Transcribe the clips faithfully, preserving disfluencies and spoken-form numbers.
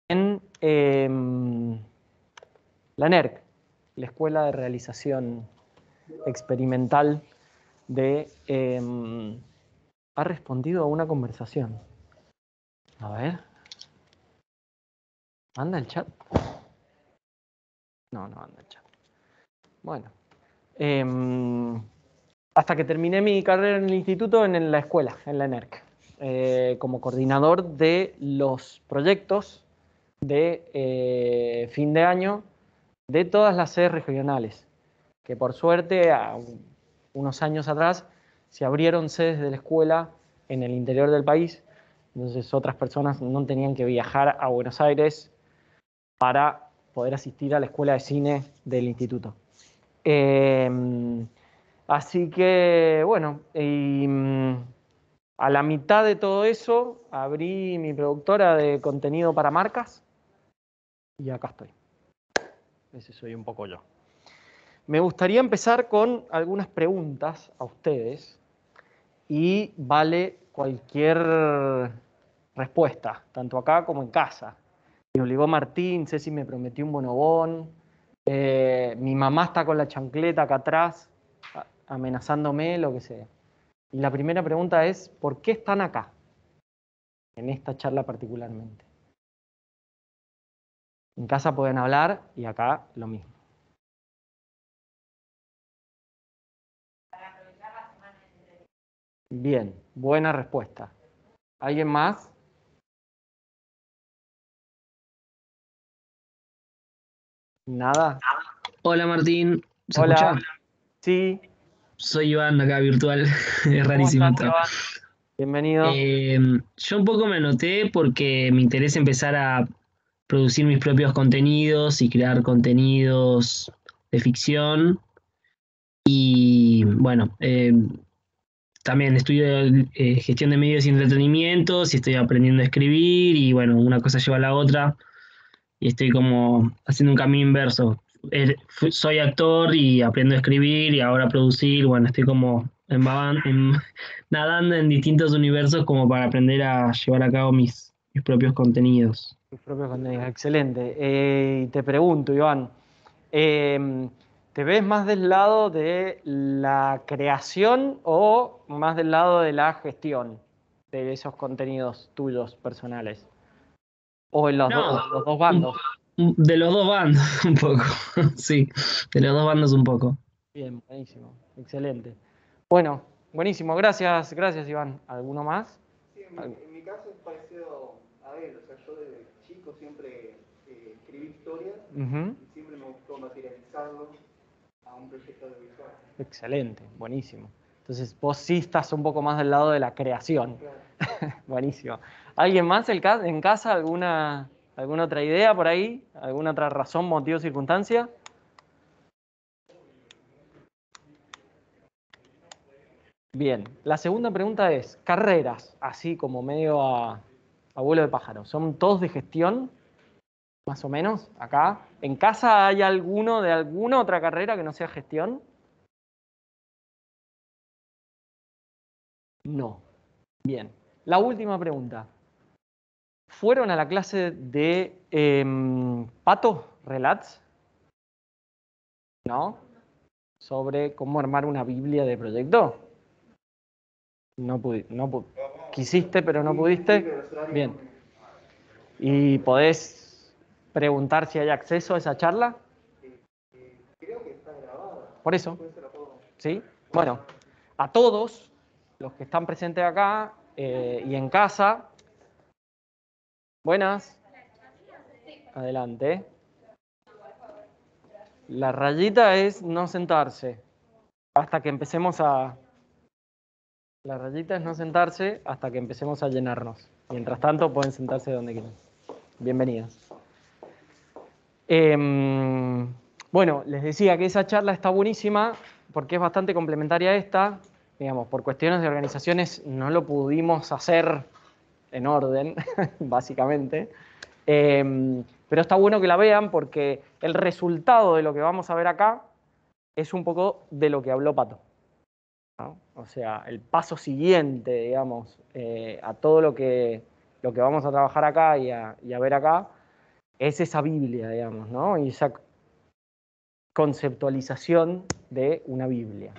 en eh, la NERC, la Escuela de Realización Experimental de... Eh, ha respondido a una conversación. A ver. ¿Anda el chat? No, no anda el chat. Bueno. Eh, hasta que terminé mi carrera en el instituto, en la escuela, en la NERC, eh, como coordinador de los proyectos de eh, fin de año de todas las sedes regionales, que por suerte, a unos años atrás, se abrieron sedes de la escuela en el interior del país, entonces otras personas no tenían que viajar a Buenos Aires para poder asistir a la escuela de cine del instituto. Eh, así que, bueno, y, a la mitad de todo eso, abrí mi productora de contenido para marcas y acá estoy. Ese soy un poco yo. Me gustaría empezar con algunas preguntas a ustedes y vale cualquier respuesta, tanto acá como en casa. Me obligó Martín, Ceci me prometió un bonobón, eh, mi mamá está con la chancleta acá atrás, amenazándome, lo que sea. Y la primera pregunta es, ¿por qué están acá? En esta charla particularmente. En casa pueden hablar y acá lo mismo. Bien, buena respuesta. ¿Alguien más? ¿Nada? Hola Martín, ¿se Hola. escucha? Sí. Soy Iván, acá virtual, es ¿Cómo rarísimo estás, esto. Iván? Bienvenido. Eh, yo un poco me anoté porque me interesa empezar a producir mis propios contenidos y crear contenidos de ficción. Y bueno, eh, también estudio eh, gestión de medios y entretenimientos y estoy aprendiendo a escribir y bueno, una cosa lleva a la otra y estoy como haciendo un camino inverso. Eh, fu- soy actor y aprendo a escribir y ahora a producir. Bueno, estoy como embaban- em- nadando en distintos universos como para aprender a llevar a cabo mis, mis propios contenidos. Tus propios contenidos, excelente. Eh, y te pregunto, Iván, eh, ¿te ves más del lado de la creación o más del lado de la gestión de esos contenidos tuyos personales? ¿O en los, do- No, o en los dos un- bandos? un- de los dos bandos, un poco. Sí, de los dos bandos un poco. Bien, buenísimo, excelente. Bueno, buenísimo, gracias, gracias, Iván. ¿Alguno más? Sí, en mi, en mi caso es parecido a él, o sea, yo desde chico siempre eh, escribí historias Ujú. y siempre me gustó materializarlo a un proyecto audiovisual. Excelente, buenísimo. Entonces, vos sí estás un poco más del lado de la creación. Claro. Buenísimo. ¿Alguien más el ca- en casa? ¿Alguna, alguna otra idea por ahí? ¿Alguna otra razón, motivo, circunstancia? Bien. La segunda pregunta es, carreras, así como medio a, a vuelo de pájaro, ¿son todos de gestión, más o menos, acá? ¿En casa hay alguno de alguna otra carrera que no sea gestión? No. Bien. La última pregunta. ¿Fueron a la clase de em, Pato Relats? ¿No? Sobre cómo armar una Biblia de proyecto. No pudiste, no pu- quisiste, pero no Sí, sí, pudiste. pero solamente Bien. un- ¿Y podés preguntar si hay acceso a esa charla? eh, eh, creo que está grabada. Por eso, Después se la puedo. ¿sí? Bueno, a todos los que están presentes acá eh, y en casa, buenas, adelante. La rayita es no sentarse hasta que empecemos a... La rayita es no sentarse hasta que empecemos a llenarnos. Mientras tanto, pueden sentarse donde quieran. Bienvenidos. Eh, bueno, les decía que esa charla está buenísima porque es bastante complementaria a esta. Digamos, por cuestiones de organizaciones no lo pudimos hacer en orden, básicamente. Eh, pero está bueno que la vean porque el resultado de lo que vamos a ver acá es un poco de lo que habló Pato, ¿no? O sea, el paso siguiente, digamos, eh, a todo lo que, lo que vamos a trabajar acá y a, y a ver acá, es esa Biblia, digamos, ¿no? Y esa conceptualización de una Biblia.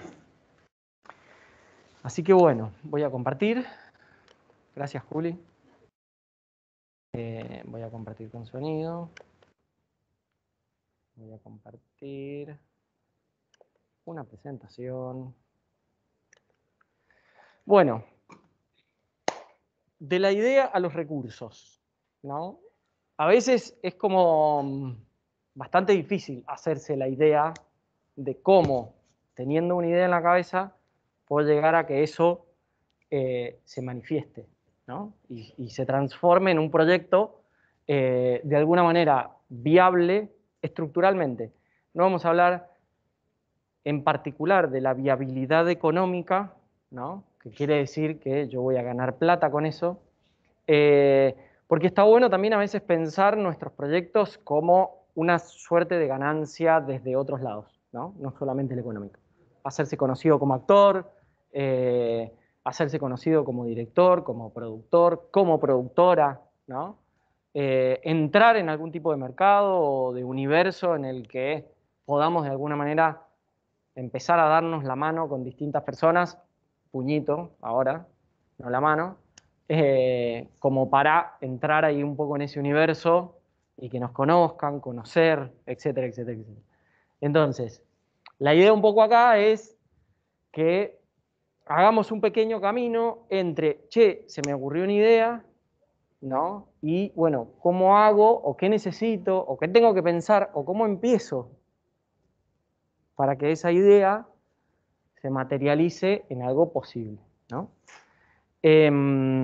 Así que bueno, voy a compartir. Gracias, Juli. Eh, voy a compartir con sonido. Voy a compartir una presentación. Bueno, de la idea a los recursos, ¿no? A veces es como bastante difícil hacerse la idea de cómo, teniendo una idea en la cabeza, puedo llegar a que eso eh, se manifieste, ¿no? Y, y se transforme en un proyecto eh, de alguna manera viable estructuralmente. No vamos a hablar en particular de la viabilidad económica, ¿no? Que quiere decir que yo voy a ganar plata con eso, eh, porque está bueno también a veces pensar nuestros proyectos como una suerte de ganancia desde otros lados, ¿no? No solamente el económico. Hacerse conocido como actor, eh, hacerse conocido como director, como productor, como productora, ¿no? Eh, entrar en algún tipo de mercado o de universo en el que podamos de alguna manera empezar a darnos la mano con distintas personas, puñito ahora, no la mano, eh, como para entrar ahí un poco en ese universo y que nos conozcan, conocer, etcétera, etcétera, etcétera. Entonces, la idea un poco acá es que hagamos un pequeño camino entre, che, se me ocurrió una idea, ¿no? Y, bueno, ¿cómo hago? ¿O qué necesito? ¿O qué tengo que pensar? ¿O cómo empiezo? Para que esa idea se materialice en algo posible, ¿no? Eh,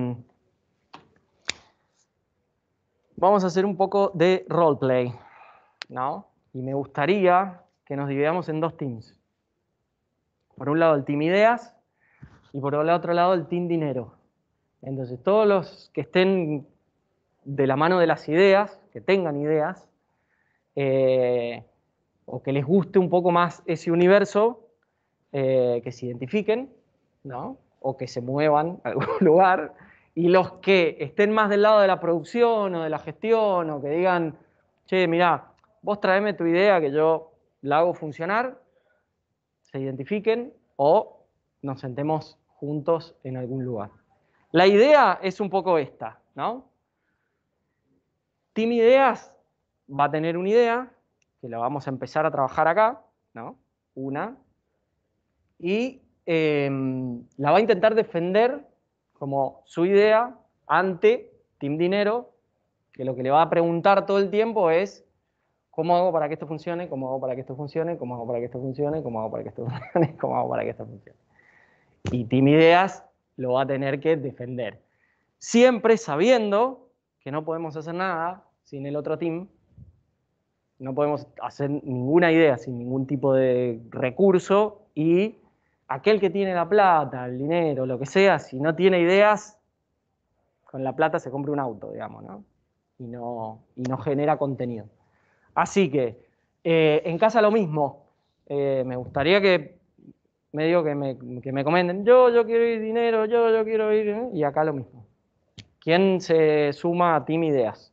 vamos a hacer un poco de roleplay, ¿no? Y me gustaría que nos dividamos en dos teams. Por un lado el team ideas y por el otro lado el team dinero. Entonces todos los que estén de la mano de las ideas, que tengan ideas, eh, o que les guste un poco más ese universo, eh, que se identifiquen, ¿no? O que se muevan a algún lugar, y los que estén más del lado de la producción o de la gestión, o que digan, che, mirá, vos traeme tu idea que yo la hago funcionar, se identifiquen o nos sentemos juntos en algún lugar. La idea es un poco esta, ¿no? Team Ideas va a tener una idea, que la vamos a empezar a trabajar acá, ¿no? Una. Y eh, la va a intentar defender como su idea ante Team Dinero, que lo que le va a preguntar todo el tiempo es ¿cómo hago para que esto funcione? ¿Cómo hago para que esto funcione? ¿Cómo hago para que esto funcione? ¿Cómo hago para que esto funcione? ¿Cómo hago para que esto funcione? Y Team Ideas lo va a tener que defender. Siempre sabiendo que no podemos hacer nada sin el otro team. No podemos hacer ninguna idea sin ningún tipo de recurso y aquel que tiene la plata, el dinero, lo que sea, si no tiene ideas, con la plata se compra un auto, digamos, ¿no? Y no, y no genera contenido. Así que, eh, en casa lo mismo. Eh, me gustaría que me digo que me, que me comenten, yo, yo quiero ir dinero, yo, yo quiero ir, ¿eh? Y acá lo mismo. ¿Quién se suma a Team Ideas?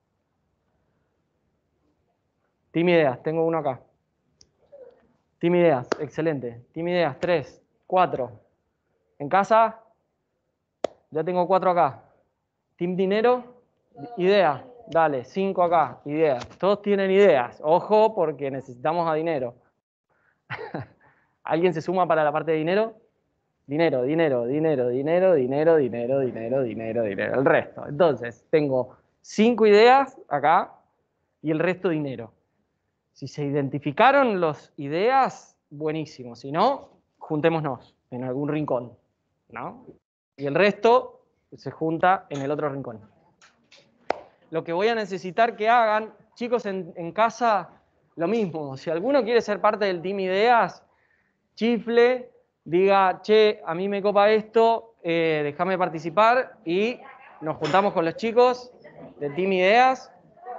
Team Ideas, tengo uno acá. Team Ideas, excelente. Team Ideas, tres, cuatro. En casa, ya tengo cuatro acá. Team Dinero, idea. Dale, cinco acá, ideas. Todos tienen ideas. Ojo, porque necesitamos a dinero. ¿Alguien se suma para la parte de dinero? Dinero, dinero, dinero, dinero, dinero, dinero, dinero, dinero, dinero. El resto. Entonces, tengo cinco ideas acá y el resto dinero. Si se identificaron las ideas, buenísimo. Si no, juntémonos en algún rincón, ¿no? Y el resto se junta en el otro rincón. Lo que voy a necesitar que hagan, chicos, en, en casa, lo mismo. Si alguno quiere ser parte del Team Ideas, chifle, diga, che, a mí me copa esto, eh, déjame participar y nos juntamos con los chicos del Team Ideas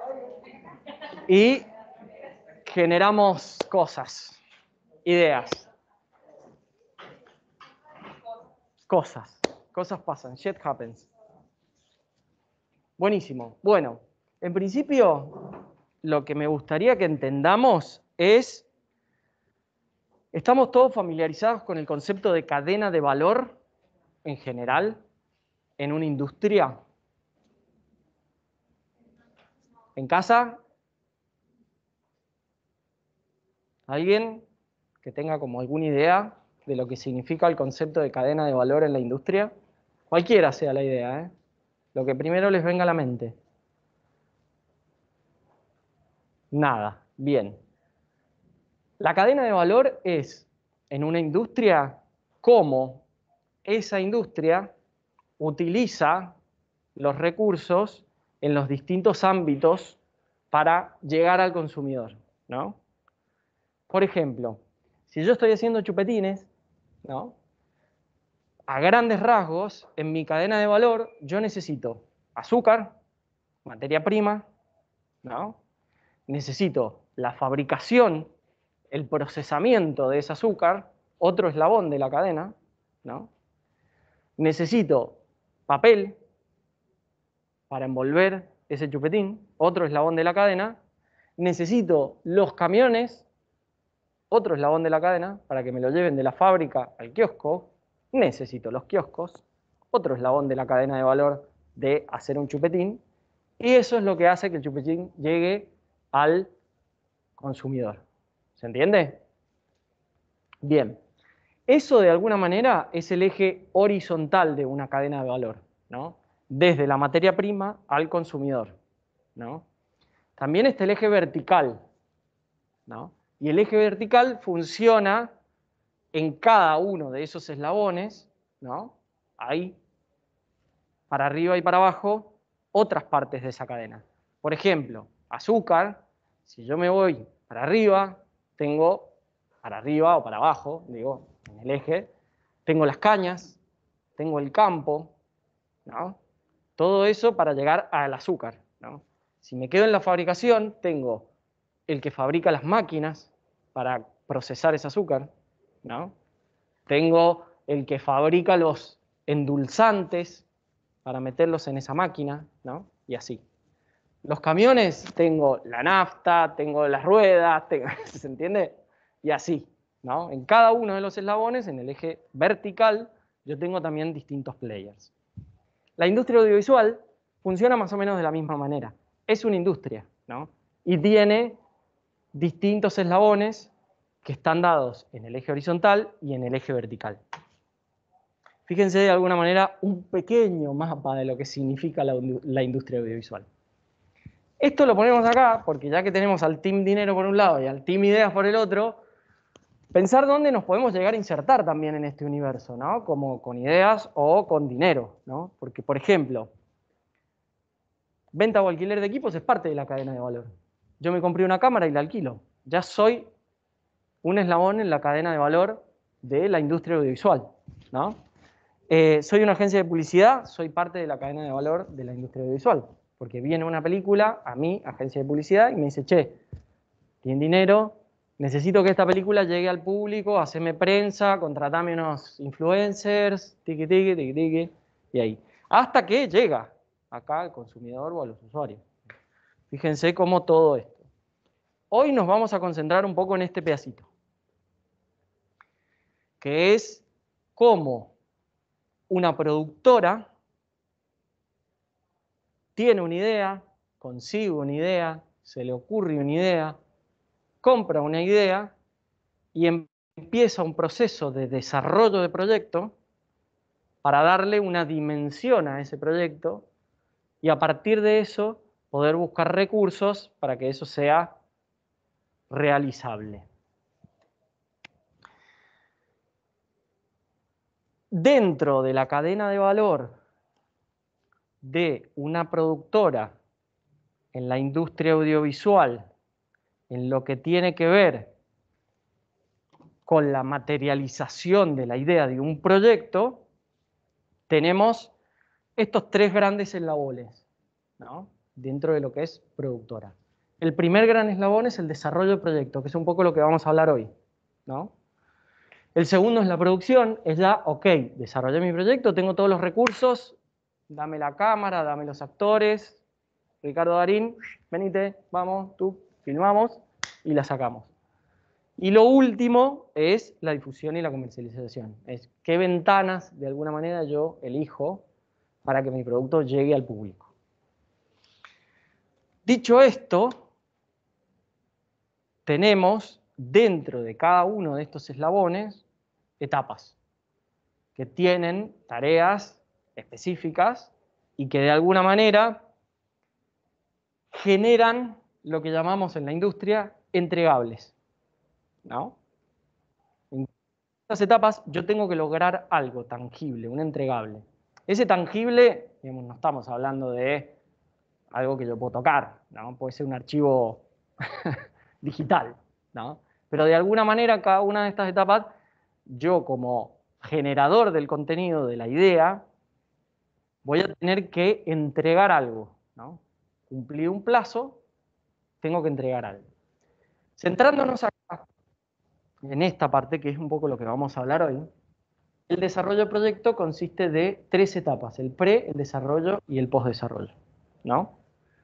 y generamos cosas, ideas. Cosas, cosas pasan, shit happens. Buenísimo. Bueno, en principio lo que me gustaría que entendamos es, ¿estamos todos familiarizados con el concepto de cadena de valor en general en una industria? ¿En casa? ¿Alguien que tenga como alguna idea de lo que significa el concepto de cadena de valor en la industria? Cualquiera sea la idea, ¿eh? Lo que primero les venga a la mente. Nada. Bien. La cadena de valor es, en una industria, cómo esa industria utiliza los recursos en los distintos ámbitos para llegar al consumidor, ¿no? Por ejemplo, si yo estoy haciendo chupetines, ¿no? A grandes rasgos, en mi cadena de valor, yo necesito azúcar, materia prima, ¿no? Necesito la fabricación, el procesamiento de ese azúcar, otro eslabón de la cadena, ¿no? Necesito papel para envolver ese chupetín, otro eslabón de la cadena. Necesito los camiones, otro eslabón de la cadena, para que me lo lleven de la fábrica al kiosco. Necesito los kioscos, otro eslabón de la cadena de valor de hacer un chupetín. Y eso es lo que hace que el chupetín llegue al consumidor. ¿Se entiende? Bien. Eso de alguna manera es el eje horizontal de una cadena de valor, ¿no? Desde la materia prima al consumidor, ¿no? También está el eje vertical, ¿no? Y el eje vertical funciona en cada uno de esos eslabones, ¿no? Hay para arriba y para abajo otras partes de esa cadena. Por ejemplo, azúcar, si yo me voy para arriba, tengo para arriba o para abajo, digo, en el eje, tengo las cañas, tengo el campo, ¿no? Todo eso para llegar al azúcar, ¿no? Si me quedo en la fabricación, tengo el que fabrica las máquinas para procesar ese azúcar, ¿no? Tengo el que fabrica los endulzantes para meterlos en esa máquina, ¿no? Y así. Los camiones, tengo la nafta, tengo las ruedas, tengo, ¿se entiende? Y así, ¿no? En cada uno de los eslabones, en el eje vertical, yo tengo también distintos players. La industria audiovisual funciona más o menos de la misma manera. Es una industria, ¿no? Y tiene distintos eslabones que están dados en el eje horizontal y en el eje vertical. Fíjense de alguna manera un pequeño mapa de lo que significa la, la industria audiovisual. Esto lo ponemos acá porque ya que tenemos al Team Dinero por un lado y al Team Ideas por el otro, pensar dónde nos podemos llegar a insertar también en este universo, ¿no? Como con ideas o con dinero, ¿no? Porque, por ejemplo, venta o alquiler de equipos es parte de la cadena de valor. Yo me compré una cámara y la alquilo. Ya soy un eslabón en la cadena de valor de la industria audiovisual, ¿no? Eh, soy una agencia de publicidad, soy parte de la cadena de valor de la industria audiovisual. Porque viene una película a mi agencia de publicidad y me dice, che, tienen dinero, necesito que esta película llegue al público, haceme prensa, contratame unos influencers, tiqui, tiqui, tiqui, tiqui, y ahí. Hasta que llega acá al consumidor o a los usuarios. Fíjense cómo todo esto. Hoy nos vamos a concentrar un poco en este pedacito, que es cómo una productora tiene una idea, consigue una idea, se le ocurre una idea, compra una idea y empieza un proceso de desarrollo de proyecto para darle una dimensión a ese proyecto y a partir de eso poder buscar recursos para que eso sea realizable. Dentro de la cadena de valor de una productora en la industria audiovisual, en lo que tiene que ver con la materialización de la idea de un proyecto, tenemos estos tres grandes eslabones, ¿no? Dentro de lo que es productora. El primer gran eslabón es el desarrollo de proyecto, que es un poco lo que vamos a hablar hoy, ¿no? El segundo es la producción, es ya, ok, desarrollé mi proyecto, tengo todos los recursos, dame la cámara, dame los actores, Ricardo Darín, venite, vamos, tú, filmamos y la sacamos. Y lo último es la difusión y la comercialización. Es qué ventanas, de alguna manera, yo elijo para que mi producto llegue al público. Dicho esto, tenemos dentro de cada uno de estos eslabones etapas que tienen tareas específicas y que de alguna manera generan lo que llamamos en la industria entregables, ¿no? En estas etapas yo tengo que lograr algo tangible, un entregable. Ese tangible, digamos, no estamos hablando de algo que yo puedo tocar, ¿no? Puede ser un archivo digital, ¿no? Pero de alguna manera cada una de estas etapas, yo como generador del contenido, de la idea, voy a tener que entregar algo, ¿no? Cumplir un plazo, tengo que entregar algo. Centrándonos acá, en esta parte, que es un poco lo que vamos a hablar hoy, el desarrollo de proyecto consiste de tres etapas, el pre, el desarrollo y el postdesarrollo, ¿no?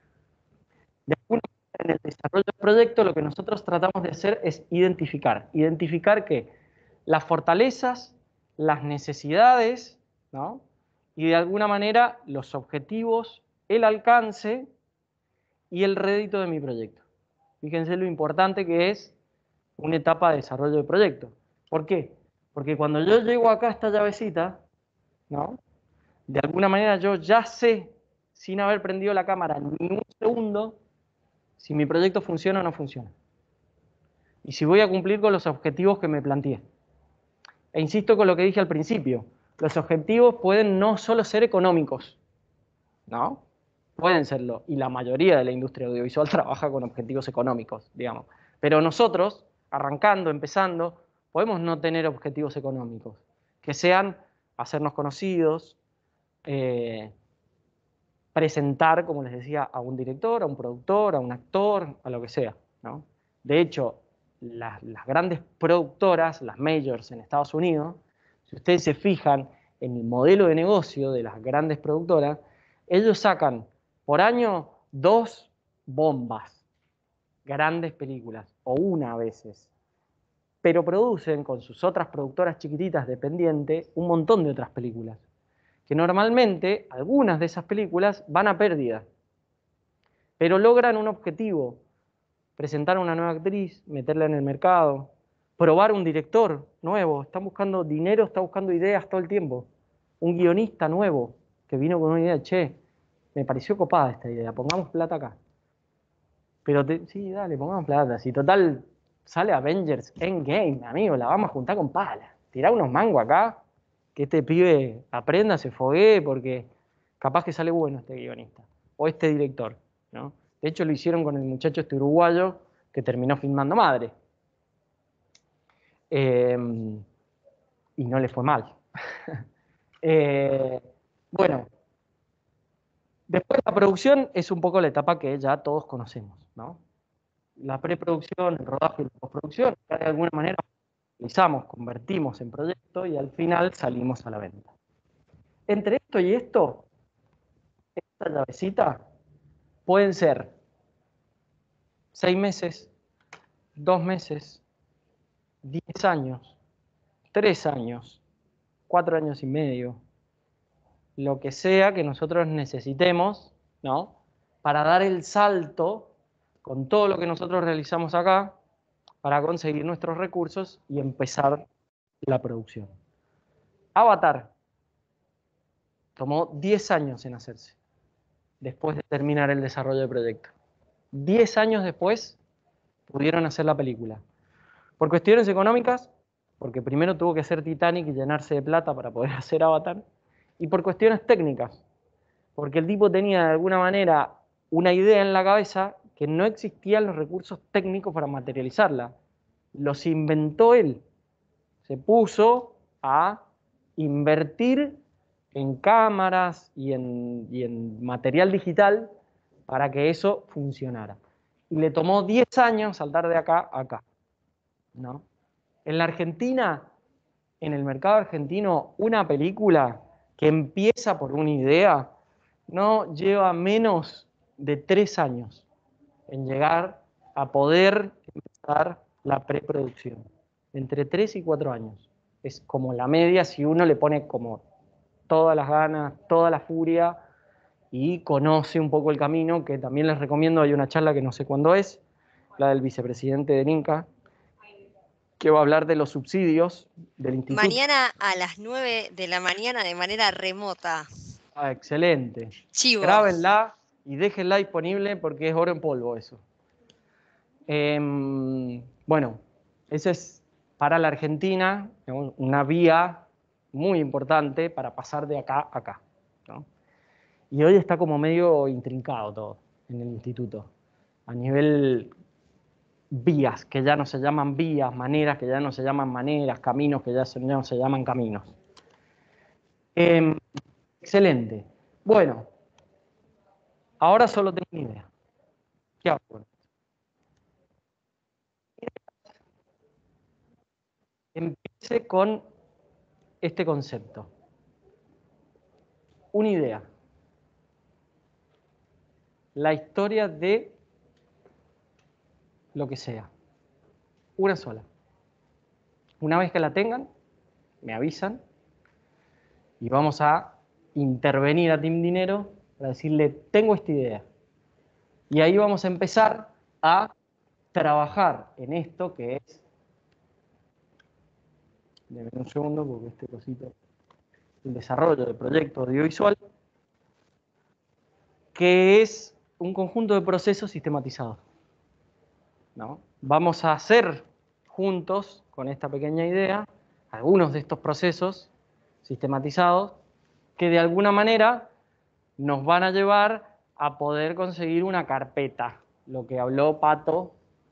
De alguna manera, en el desarrollo del proyecto lo que nosotros tratamos de hacer es identificar. ¿Identificar qué? Las fortalezas, las necesidades, ¿no? Y de alguna manera los objetivos, el alcance y el rédito de mi proyecto. Fíjense lo importante que es una etapa de desarrollo de proyecto. ¿Por qué? Porque cuando yo llego acá a esta llavecita, ¿no? De alguna manera yo ya sé, sin haber prendido la cámara ni un segundo, si mi proyecto funciona o no funciona. Y si voy a cumplir con los objetivos que me planteé. E insisto con lo que dije al principio, los objetivos pueden no solo ser económicos, ¿no? Pueden serlo, y la mayoría de la industria audiovisual trabaja con objetivos económicos, digamos. Pero nosotros, arrancando, empezando, podemos no tener objetivos económicos, que sean hacernos conocidos, eh, presentar, como les decía, a un director, a un productor, a un actor, a lo que sea, ¿no? De hecho, las, las grandes productoras, las majors en Estados Unidos, si ustedes se fijan en el modelo de negocio de las grandes productoras, ellos sacan por año dos bombas, grandes películas, o una a veces, pero producen con sus otras productoras chiquititas dependientes un montón de otras películas, que normalmente algunas de esas películas van a pérdida, pero logran un objetivo: presentar a una nueva actriz, meterla en el mercado, probar un director nuevo. Están buscando dinero, está buscando ideas todo el tiempo. Un guionista nuevo que vino con una idea, che, me pareció copada esta idea, pongamos plata acá. Pero te, sí, dale, pongamos plata. Si total sale Avengers Endgame, amigo, la vamos a juntar con pala. Tirá unos mangos acá, que este pibe aprenda, se foguee, porque capaz que sale bueno este guionista o este director, ¿no? De hecho, lo hicieron con el muchacho este uruguayo que terminó filmando Madre. Eh, y no le fue mal. eh, bueno, después la producción es un poco la etapa que ya todos conocemos, ¿no? La preproducción, el rodaje y la postproducción, de alguna manera realizamos, convertimos en proyecto y al final salimos a la venta. Entre esto y esto, esta llavecita pueden ser seis meses, dos meses, diez años, tres años, cuatro años y medio, lo que sea que nosotros necesitemos, ¿no? Para dar el salto con todo lo que nosotros realizamos acá, para conseguir nuestros recursos y empezar la producción. Avatar tomó diez años en hacerse, después de terminar el desarrollo del proyecto. diez años después pudieron hacer la película. Por cuestiones económicas, porque primero tuvo que hacer Titanic y llenarse de plata para poder hacer Avatar, y por cuestiones técnicas, porque el tipo tenía de alguna manera una idea en la cabeza que no existían los recursos técnicos para materializarla. Los inventó él. Se puso a invertir en cámaras y en, y en material digital para que eso funcionara. Y le tomó diez años saltar de acá a acá, ¿no? En la Argentina, en el mercado argentino, una película que empieza por una idea no lleva menos de tres años en llegar a poder empezar la preproducción. Entre tres y cuatro años. Es como la media si uno le pone como todas las ganas, toda la furia y conoce un poco el camino, que también les recomiendo. Hay una charla que no sé cuándo es, la del vicepresidente del Inca, que va a hablar de los subsidios del instituto. Mañana a las nueve de la mañana de manera remota. Ah, excelente. Chivo. Grábenla y déjenla disponible porque es oro en polvo eso. Eh, bueno, esa es para la Argentina una vía muy importante para pasar de acá a acá, ¿no? Y hoy está como medio intrincado todo en el instituto, a nivel vías, que ya no se llaman vías, maneras, que ya no se llaman maneras, caminos, que ya, se, ya no se llaman caminos. Eh, excelente. Bueno, ahora solo tengo una idea. ¿Qué hago con esto? Empiece con este concepto. Una idea. La historia de lo que sea. Una sola. Una vez que la tengan, me avisan y vamos a intervenir a Team Dinero para decirle, tengo esta idea. Y ahí vamos a empezar a trabajar en esto que es... Deme un segundo porque este cosito... El desarrollo de proyecto audiovisual, que es un conjunto de procesos sistematizados, ¿no? Vamos a hacer juntos, con esta pequeña idea, algunos de estos procesos sistematizados que de alguna manera nos van a llevar a poder conseguir una carpeta, lo que habló Pato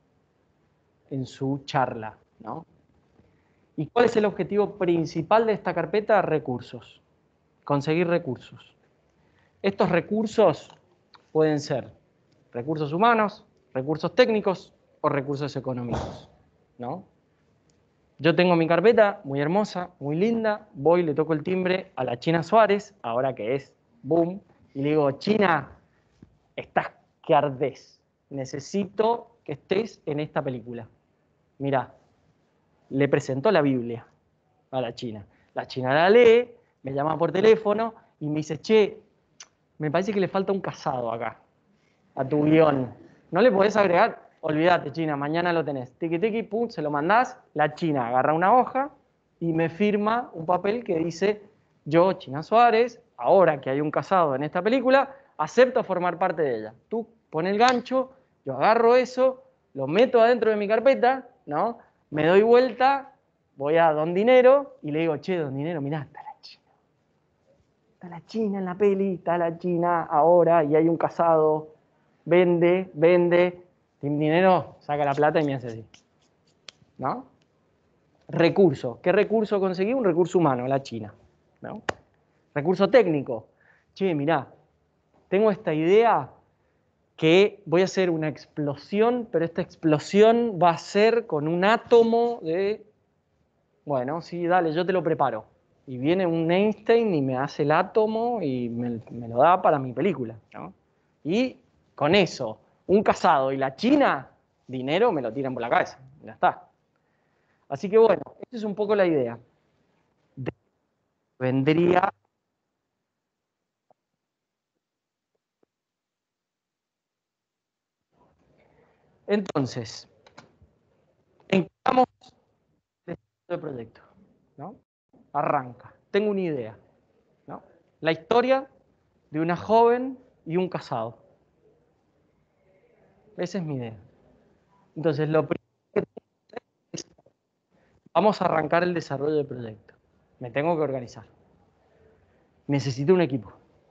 en su charla, ¿no? ¿Y cuál es el objetivo principal de esta carpeta? Recursos. Conseguir recursos. Estos recursos pueden ser recursos humanos, recursos técnicos o recursos económicos, ¿no? Yo tengo mi carpeta, muy hermosa, muy linda, voy, le toco el timbre a la China Suárez, ahora que es boom, y le digo, China, estás que ardés, necesito que estés en esta película. Mirá, le presentó la Biblia a la China. La China la lee, me llama por teléfono y me dice, che, me parece que le falta un casado acá, a tu guión. ¿No le podés agregar? Olvídate, China, mañana lo tenés. Tiki, tiki, pum, se lo mandás. La China agarra una hoja y me firma un papel que dice, yo, China Suárez, ahora que hay un casado en esta película, acepto formar parte de ella. Tú pon el gancho, yo agarro eso, lo meto adentro de mi carpeta, ¿no? Me doy vuelta, voy a Don Dinero y le digo, che, Don Dinero, mirá, está la China. Está la China en la peli, está la China ahora y hay un casado, vende, vende, Team Dinero saca la plata y me hace así, ¿no? Recurso, ¿qué recurso conseguí? Un recurso humano, la China, ¿no? Recurso técnico, che, mirá, tengo esta idea que voy a hacer una explosión, pero esta explosión va a ser con un átomo de... Bueno, sí, dale, yo te lo preparo. Y viene un Einstein y me hace el átomo y me, me lo da para mi película, ¿no? Y con eso, un casado y la China, dinero me lo tiran por la cabeza, ya está. Así que bueno, esa es un poco la idea. De, vendría... Entonces, entramos en el proyecto, ¿no? Arranca, tengo una idea, ¿no? La historia de una joven y un casado. Esa es mi idea. Entonces, lo primero que tengo que hacer es, vamos a arrancar el desarrollo del proyecto. Me tengo que organizar. Necesito un equipo.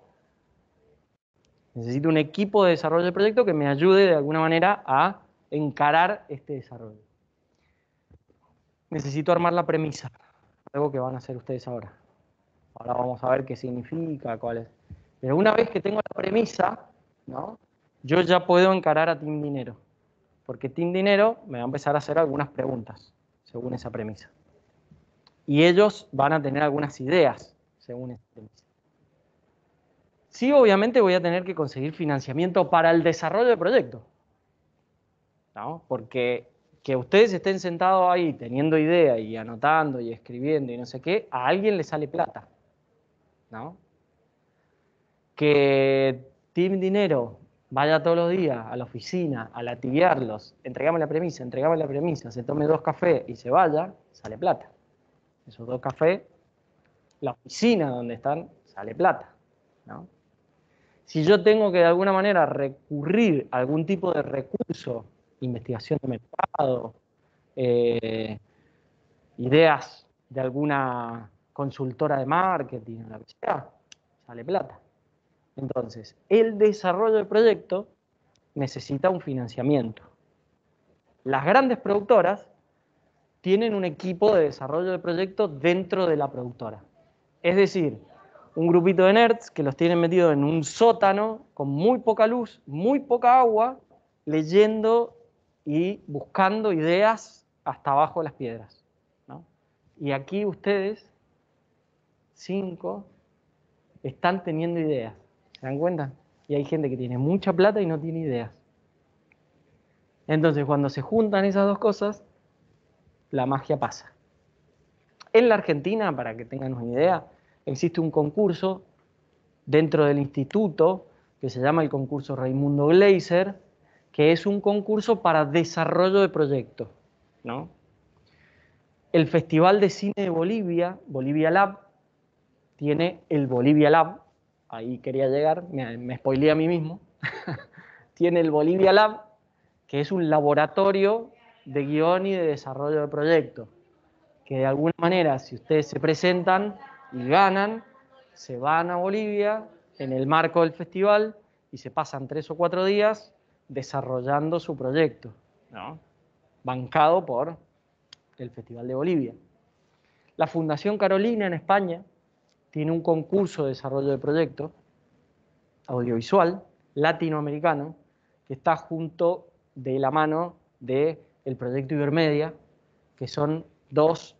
Necesito un equipo de desarrollo del proyecto que me ayude de alguna manera a encarar este desarrollo. Necesito armar la premisa, algo que van a hacer ustedes ahora. Ahora vamos a ver qué significa, cuál es. Pero una vez que tengo la premisa, ¿no? Yo ya puedo encarar a Team Dinero. Porque Team Dinero me va a empezar a hacer algunas preguntas según esa premisa. Y ellos van a tener algunas ideas según esa premisa. Sí, obviamente voy a tener que conseguir financiamiento para el desarrollo del proyecto, ¿no? Porque que ustedes estén sentados ahí teniendo ideas y anotando y escribiendo y no sé qué, a alguien le sale plata, ¿no? Que Team Dinero vaya todos los días a la oficina a latigarlos, entregame la premisa, entregame la premisa, se tome dos cafés y se vaya, sale plata. Esos dos cafés, la oficina donde están, sale plata, ¿no? Si yo tengo que de alguna manera recurrir a algún tipo de recurso, investigación de mercado, eh, ideas de alguna consultora de marketing, lo que sea, sale plata. Entonces, el desarrollo del proyecto necesita un financiamiento. Las grandes productoras tienen un equipo de desarrollo de proyecto dentro de la productora. Es decir, un grupito de nerds que los tienen metidos en un sótano con muy poca luz, muy poca agua, leyendo y buscando ideas hasta abajo de las piedras, ¿no? Y aquí ustedes, cinco, están teniendo ideas. ¿Se dan cuenta? Y hay gente que tiene mucha plata y no tiene ideas. Entonces, cuando se juntan esas dos cosas, la magia pasa. En la Argentina, para que tengan una idea, existe un concurso dentro del instituto que se llama el concurso Raimundo Gleiser, que es un concurso para desarrollo de proyectos, ¿no? El Festival de Cine de Bolivia, Bolivia Lab, tiene el Bolivia Lab, ahí quería llegar, me, me spoileé a mí mismo, tiene el Bolivia Lab, que es un laboratorio de guión y de desarrollo de proyectos, que de alguna manera, si ustedes se presentan y ganan, se van a Bolivia en el marco del festival y se pasan tres o cuatro días desarrollando su proyecto, ¿no? Bancado por el Festival de Bolivia. La Fundación Carolina en España tiene un concurso de desarrollo de proyectos audiovisual latinoamericano que está junto de la mano del proyecto Ibermedia, que son dos,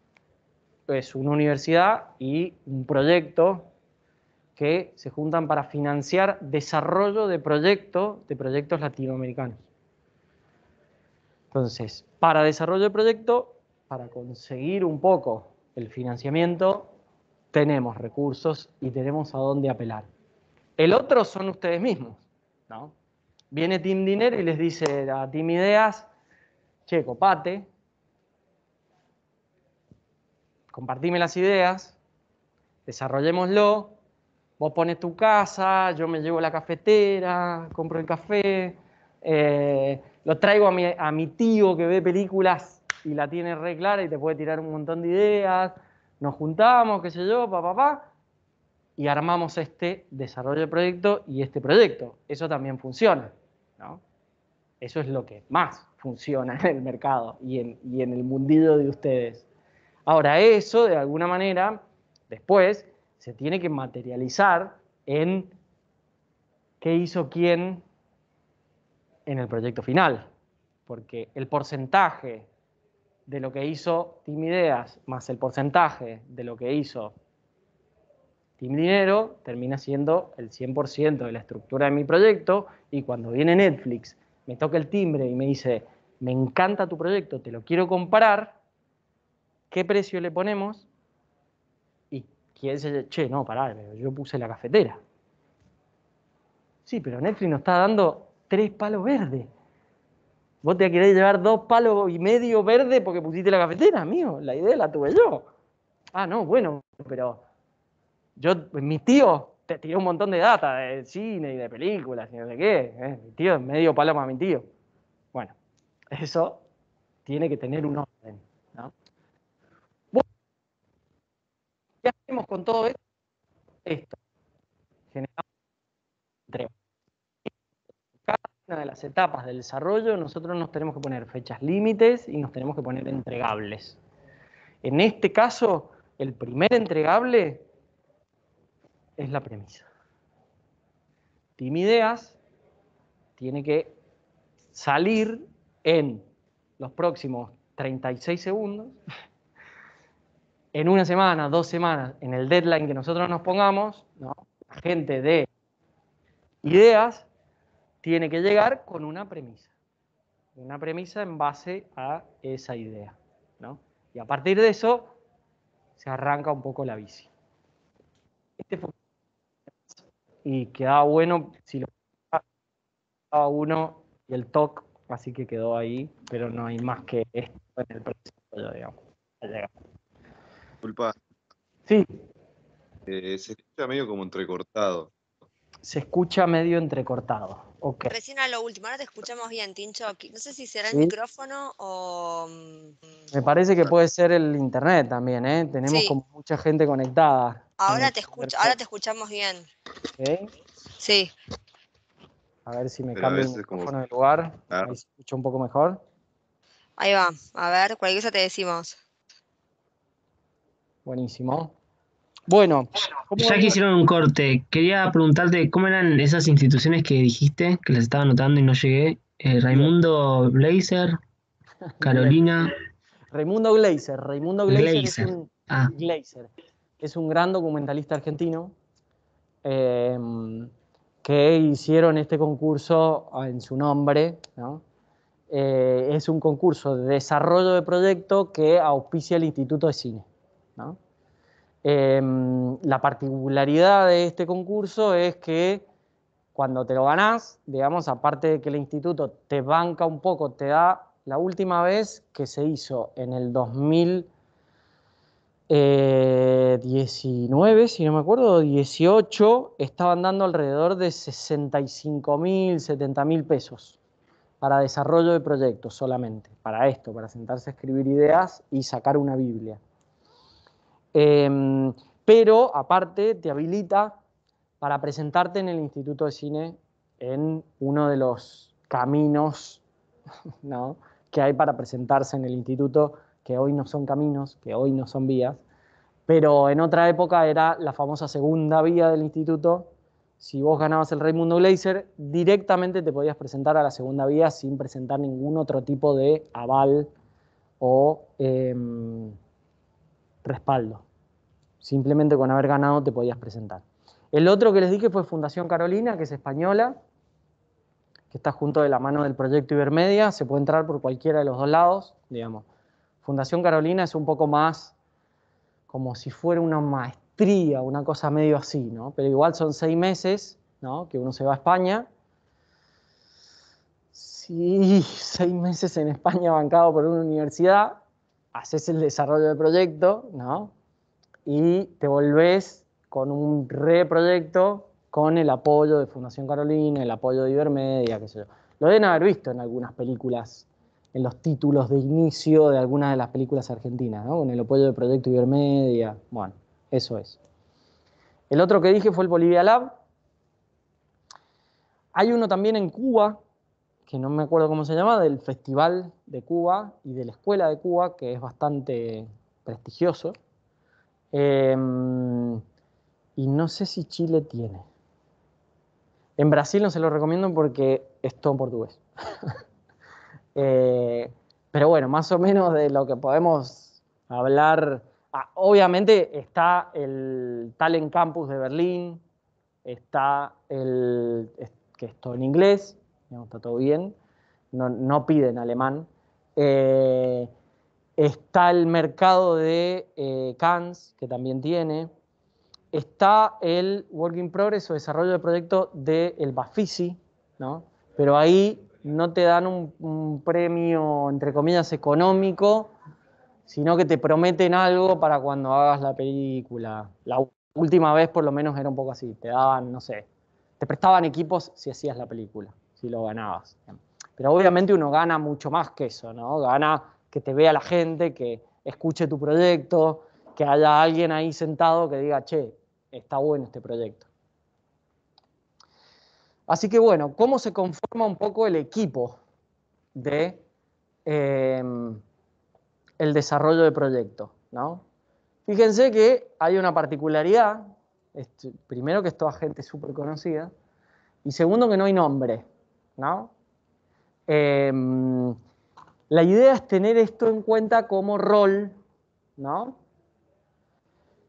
es una universidad y un proyecto que se juntan para financiar desarrollo de proyectos, de proyectos latinoamericanos. Entonces, para desarrollo de proyecto, para conseguir un poco el financiamiento, tenemos recursos y tenemos a dónde apelar. El otro son ustedes mismos, ¿no? Viene Team Dinero y les dice a Team Ideas, che, copate, compartime las ideas, desarrollémoslo, vos pones tu casa, yo me llevo la cafetera, compro el café, eh, lo traigo a mi, a mi tío que ve películas y la tiene re clara y te puede tirar un montón de ideas, nos juntamos, qué sé yo, papá, papá, pa, y armamos este desarrollo de proyecto y este proyecto. Eso también funciona, ¿no? Eso es lo que más funciona en el mercado y en, y en el mundillo de ustedes. Ahora, eso, de alguna manera, después se tiene que materializar en qué hizo quién en el proyecto final. Porque el porcentaje de lo que hizo Team Ideas más el porcentaje de lo que hizo Team Dinero termina siendo el cien por ciento de la estructura de mi proyecto, y cuando viene Netflix, me toca el timbre y me dice, me encanta tu proyecto, te lo quiero comprar, ¿qué precio le ponemos? Y quién dice, che, no, pará, yo puse la cafetera. Sí, pero Netflix nos está dando tres palos verdes. Vos te querés llevar dos palos y medio verdes porque pusiste la cafetera, amigo. La idea la tuve yo. Ah, no, bueno, pero yo, mi tío te tiró un montón de data de cine y de películas y no sé qué. ¿eh? Mi tío es medio palo para mi tío. Bueno, eso tiene que tener un orden, ¿no? Bueno, ¿qué hacemos con todo esto? Esto. Generamos entrega. Cada una de las etapas del desarrollo nosotros nos tenemos que poner fechas límites y nos tenemos que poner entregables. En este caso, el primer entregable es la premisa. Team Ideas tiene que salir en los próximos treinta y seis segundos, en una semana, dos semanas, en el deadline que nosotros nos pongamos, ¿no? gente de ideas tiene que llegar con una premisa. Una premisa en base a esa idea, ¿no? Y a partir de eso se arranca un poco la bici. Este fue, y quedaba bueno si lo cada uno y el talk, así que quedó ahí, pero no hay más que esto en el proceso, digamos. Disculpa, Sí, eh, se escucha medio como entrecortado. se escucha medio entrecortado. Ok. Recién a lo último, ahora te escuchamos bien, Tincho. No sé si será el Sí. micrófono o... mm, Me parece que puede ser el internet también, ¿eh? Tenemos Sí. como mucha gente conectada. en Ahora el te escucho, primer ahora talk, te escuchamos bien. ¿ok? Sí. A ver si me Pero a cambio el veces como... micrófono de lugar. Ah, Ahí se escucha un poco mejor. Ahí va. A ver, cualquier cosa te decimos. Buenísimo. Bueno, ¿cómo Ya que venía? hicieron un corte, quería preguntarte cómo eran esas instituciones que dijiste, que las estaba anotando y no llegué. Eh, Raimundo Blazer, Carolina Raimundo Gleiser. Raimundo Gleiser es Glazer. un Ah, Gleiser. Es un gran documentalista argentino eh, que hicieron este concurso en su nombre, ¿no? Eh, es un concurso de desarrollo de proyecto que auspicia el Instituto de Cine, ¿no? Eh, la particularidad de este concurso es que cuando te lo ganás, digamos, aparte de que el instituto te banca un poco, te da la última vez que se hizo en el dos mil diecinueve, si no me acuerdo, dieciocho, estaban dando alrededor de sesenta y cinco mil, setenta mil pesos para desarrollo de proyectos solamente, para esto, para sentarse a escribir ideas y sacar una Biblia. Eh, pero aparte te habilita para presentarte en el Instituto de Cine en uno de los caminos, ¿no?, que hay para presentarse en el instituto, que hoy no son caminos, que hoy no son vías, pero en otra época era la famosa segunda vía del instituto. Si vos ganabas el Raimundo Gleiser, directamente te podías presentar a la segunda vía sin presentar ningún otro tipo de aval o eh, respaldo. Simplemente con haber ganado te podías presentar. El otro que les dije fue Fundación Carolina, que es española, que está junto de la mano del proyecto Ibermedia. Se puede entrar por cualquiera de los dos lados, digamos. Fundación Carolina es un poco más como si fuera una maestría, una cosa medio así, ¿no? Pero igual son seis meses, ¿no?, que uno se va a España. Sí, seis meses en España bancado por una universidad, haces el desarrollo del proyecto, ¿no?, y te volvés con un reproyecto con el apoyo de Fundación Carolina, el apoyo de Ibermedia, qué sé yo. Lo deben haber visto en algunas películas, en los títulos de inicio de algunas de las películas argentinas, ¿no?, con el apoyo del proyecto Ibermedia. Bueno, eso es. El otro que dije fue el Bolivia Lab. Hay uno también en Cuba, que no me acuerdo cómo se llama, del Festival de Cuba y de la Escuela de Cuba, que es bastante prestigioso. Eh, y no sé si Chile tiene. En Brasil no se lo recomiendo porque es todo en portugués. eh, pero bueno, más o menos de lo que podemos hablar. Ah, obviamente está el Talent Campus de Berlín, está el, que es todo en inglés, digamos, está todo bien, no, no piden alemán. Eh, está el mercado de eh, Cannes, que también tiene. Está el Work in Progress o desarrollo de proyecto del Bafisi, ¿no? Pero ahí no te dan un, un premio, entre comillas, económico, sino que te prometen algo para cuando hagas la película. La última vez por lo menos era un poco así, te daban, no sé, te prestaban equipos si hacías la película, si lo ganabas. Pero obviamente uno gana mucho más que eso, ¿no? Gana que te vea la gente, que escuche tu proyecto, que haya alguien ahí sentado que diga, che, está bueno este proyecto. Así que bueno, ¿cómo se conforma un poco el equipo de eh, el desarrollo de proyecto, ¿no? Fíjense que hay una particularidad, este, primero que es toda gente súper conocida, y segundo que no hay nombre, ¿no? Eh, la idea es tener esto en cuenta como rol, ¿no?,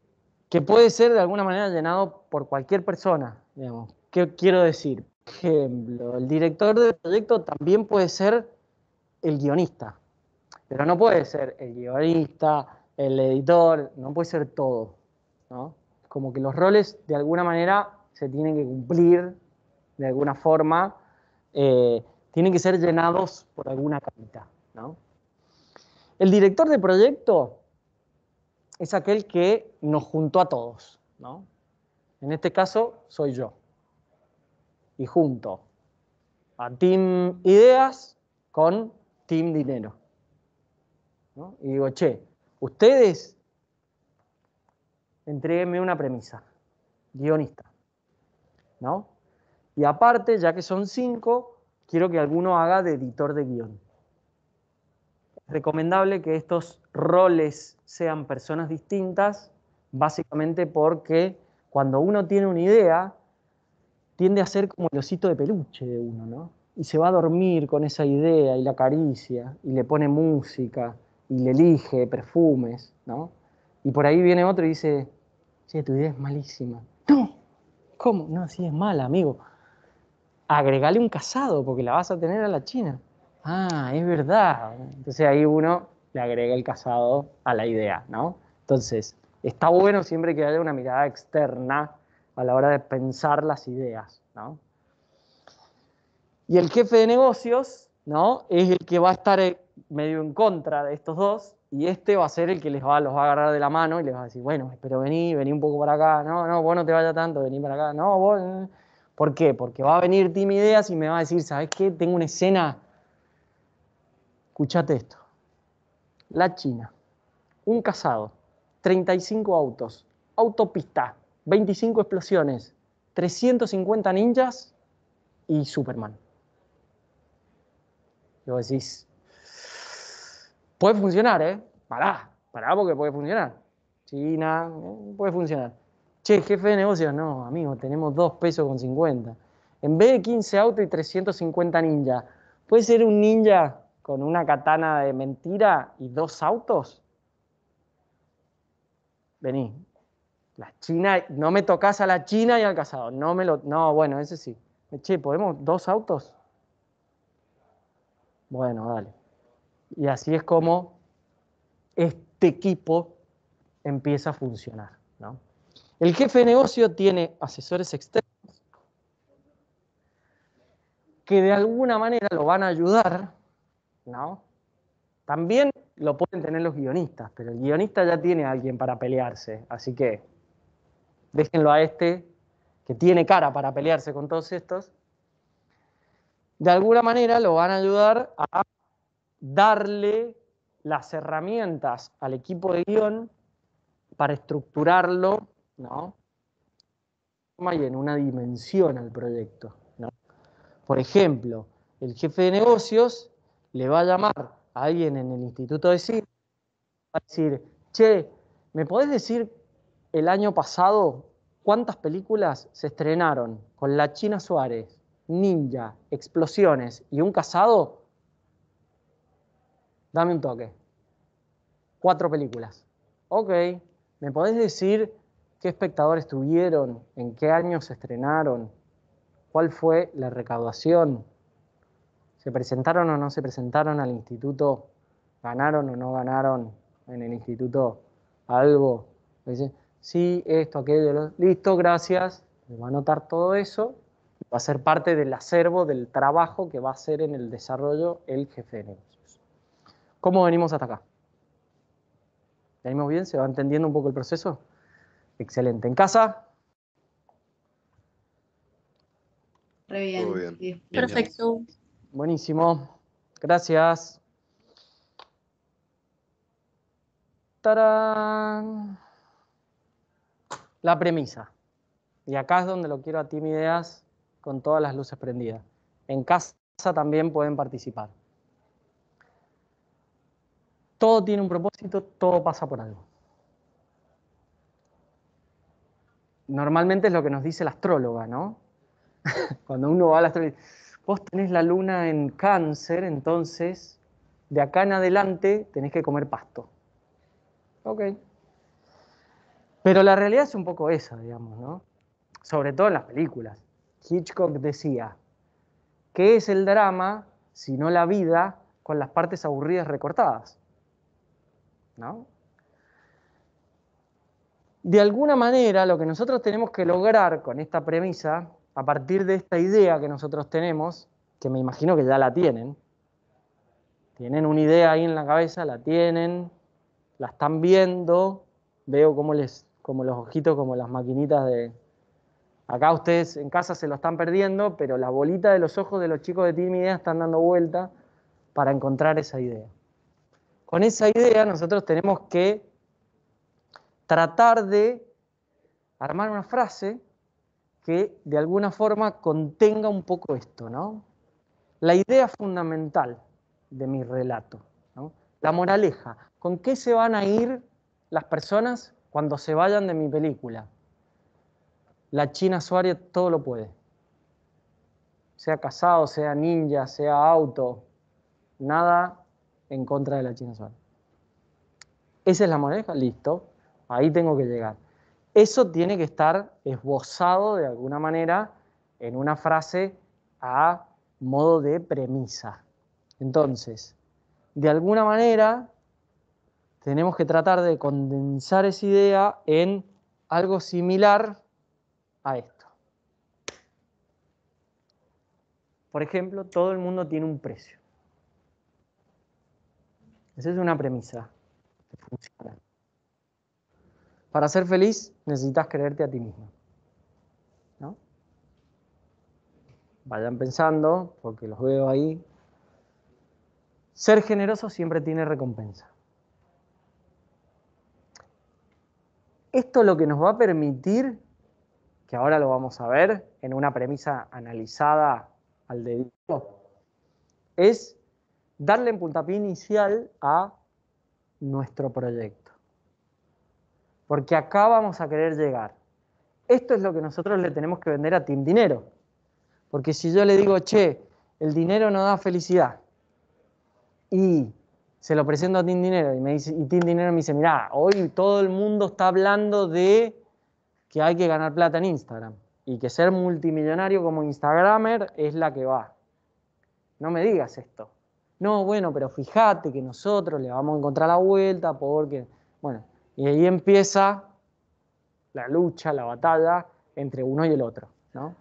que puede ser de alguna manera llenado por cualquier persona, digamos. ¿Qué quiero decir? Por ejemplo, el director del proyecto también puede ser el guionista, pero no puede ser el guionista, el editor, no puede ser todo, ¿no? Como que los roles de alguna manera se tienen que cumplir de alguna forma, eh, tienen que ser llenados por alguna capita, ¿no? El director de proyecto es aquel que nos juntó a todos, ¿no? En este caso soy yo. Y junto a Team Ideas con Team Dinero, ¿no? Y digo, che, ustedes entréguenme una premisa, guionista, ¿no? Y aparte, ya que son cinco, quiero que alguno haga de editor de guión. Es recomendable que estos roles sean personas distintas, básicamente porque cuando uno tiene una idea, tiende a ser como el osito de peluche de uno, ¿no? Y se va a dormir con esa idea y la acaricia, y le pone música, y le elige perfumes, ¿no? Y por ahí viene otro y dice, che, tu idea es malísima. No, ¿cómo? No, sí es mala, amigo. Agregale un casado, porque la vas a tener a la China. Ah, es verdad. Entonces ahí uno le agrega el casado a la idea, ¿no? Entonces, está bueno siempre que haya una mirada externa a la hora de pensar las ideas, ¿no? Y el jefe de negocios, ¿no? Es el que va a estar medio en contra de estos dos, y este va a ser el que les va, los va a agarrar de la mano y les va a decir, bueno, pero vení, vení un poco para acá, no, no, vos no te vayas tanto, vení para acá, no, vos... ¿Por qué? Porque va a venir Team Ideas y me va a decir, ¿sabes qué? Tengo una escena, escuchate esto, la China, un casado, treinta y cinco autos, autopista, veinticinco explosiones, trescientos cincuenta ninjas y Superman. Y vos decís, puede funcionar, ¿eh? Pará, pará porque puede funcionar. China, eh, puede funcionar. Che, jefe de negocios, no, amigo, tenemos dos pesos con cincuenta. En vez de quince autos y trescientos cincuenta ninjas, ¿puede ser un ninja con una katana de mentira y dos autos? Vení. La China, no me tocas a la China y al casado. No me lo. No, bueno, ese sí. Che, ¿podemos dos autos? Bueno, dale. Y así es como este equipo empieza a funcionar, ¿no? El jefe de negocio tiene asesores externos que de alguna manera lo van a ayudar, ¿no? También lo pueden tener los guionistas, pero el guionista ya tiene a alguien para pelearse, así que déjenlo a este que tiene cara para pelearse con todos estos. De alguna manera lo van a ayudar a darle las herramientas al equipo de guión para estructurarlo, ¿no? Y en una dimensión al proyecto, ¿no? Por ejemplo, el jefe de negocios le va a llamar a alguien en el Instituto de Cine, va a decir, che, ¿me podés decir el año pasado cuántas películas se estrenaron con la China Suárez, ninja, explosiones y un casado? Dame un toque. Cuatro películas. Ok, ¿me podés decir qué espectadores tuvieron, en qué año se estrenaron, cuál fue la recaudación? ¿Se presentaron o no se presentaron al instituto? ¿Ganaron o no ganaron en el instituto algo? Dice, sí, esto, aquello, lo... listo, gracias. Me va a anotar todo eso. Va a ser parte del acervo del trabajo que va a hacer en el desarrollo el jefe de negocios. ¿Cómo venimos hasta acá? ¿Venimos bien? ¿Se va entendiendo un poco el proceso? Excelente. ¿En casa? Re bien. Todo bien. Sí. Perfecto. Buenísimo. Gracias. ¡Tarán! La premisa. Y acá es donde lo quiero a Team Ideas con todas las luces prendidas. En casa también pueden participar. Todo tiene un propósito, todo pasa por algo. Normalmente es lo que nos dice la astróloga, ¿no? Cuando uno va a la astróloga, vos tenés la luna en Cáncer, entonces de acá en adelante tenés que comer pasto. Ok. Pero la realidad es un poco esa, digamos, ¿no? Sobre todo en las películas. Hitchcock decía, ¿qué es el drama sino la vida con las partes aburridas recortadas? ¿No? De alguna manera, lo que nosotros tenemos que lograr con esta premisa, a partir de esta idea que nosotros tenemos, que me imagino que ya la tienen, tienen una idea ahí en la cabeza, la tienen, la están viendo, veo como, les, como los ojitos, como las maquinitas de... Acá ustedes en casa se lo están perdiendo, pero la bolita de los ojos de los chicos de Team Idea están dando vuelta para encontrar esa idea. Con esa idea nosotros tenemos que tratar de armar una frase que de alguna forma contenga un poco esto, ¿no? La idea fundamental de mi relato, ¿no? La moraleja, ¿con qué se van a ir las personas cuando se vayan de mi película? La China Suárez todo lo puede. Sea casado, sea ninja, sea auto, nada en contra de la China Suárez. Esa es la moraleja, listo, ahí tengo que llegar. Eso tiene que estar esbozado de alguna manera en una frase a modo de premisa. Entonces, de alguna manera, tenemos que tratar de condensar esa idea en algo similar a esto. Por ejemplo, todo el mundo tiene un precio. Esa es una premisa que funciona. Para ser feliz necesitas creerte a ti mismo, ¿no? Vayan pensando, porque los veo ahí. Ser generoso siempre tiene recompensa. Esto es lo que nos va a permitir, que ahora lo vamos a ver en una premisa analizada al dedito, es darle en puntapié inicial a nuestro proyecto. Porque acá vamos a querer llegar. Esto es lo que nosotros le tenemos que vender a Team Dinero. Porque si yo le digo, che, el dinero no da felicidad, y se lo presento a Team Dinero, y, me dice, y Team Dinero me dice, mirá, hoy todo el mundo está hablando de que hay que ganar plata en Instagram, y que ser multimillonario como Instagramer es la que va. No me digas esto. No, bueno, pero fíjate que nosotros le vamos a encontrar la vuelta porque... Bueno, y ahí empieza la lucha, la batalla entre uno y el otro, ¿no?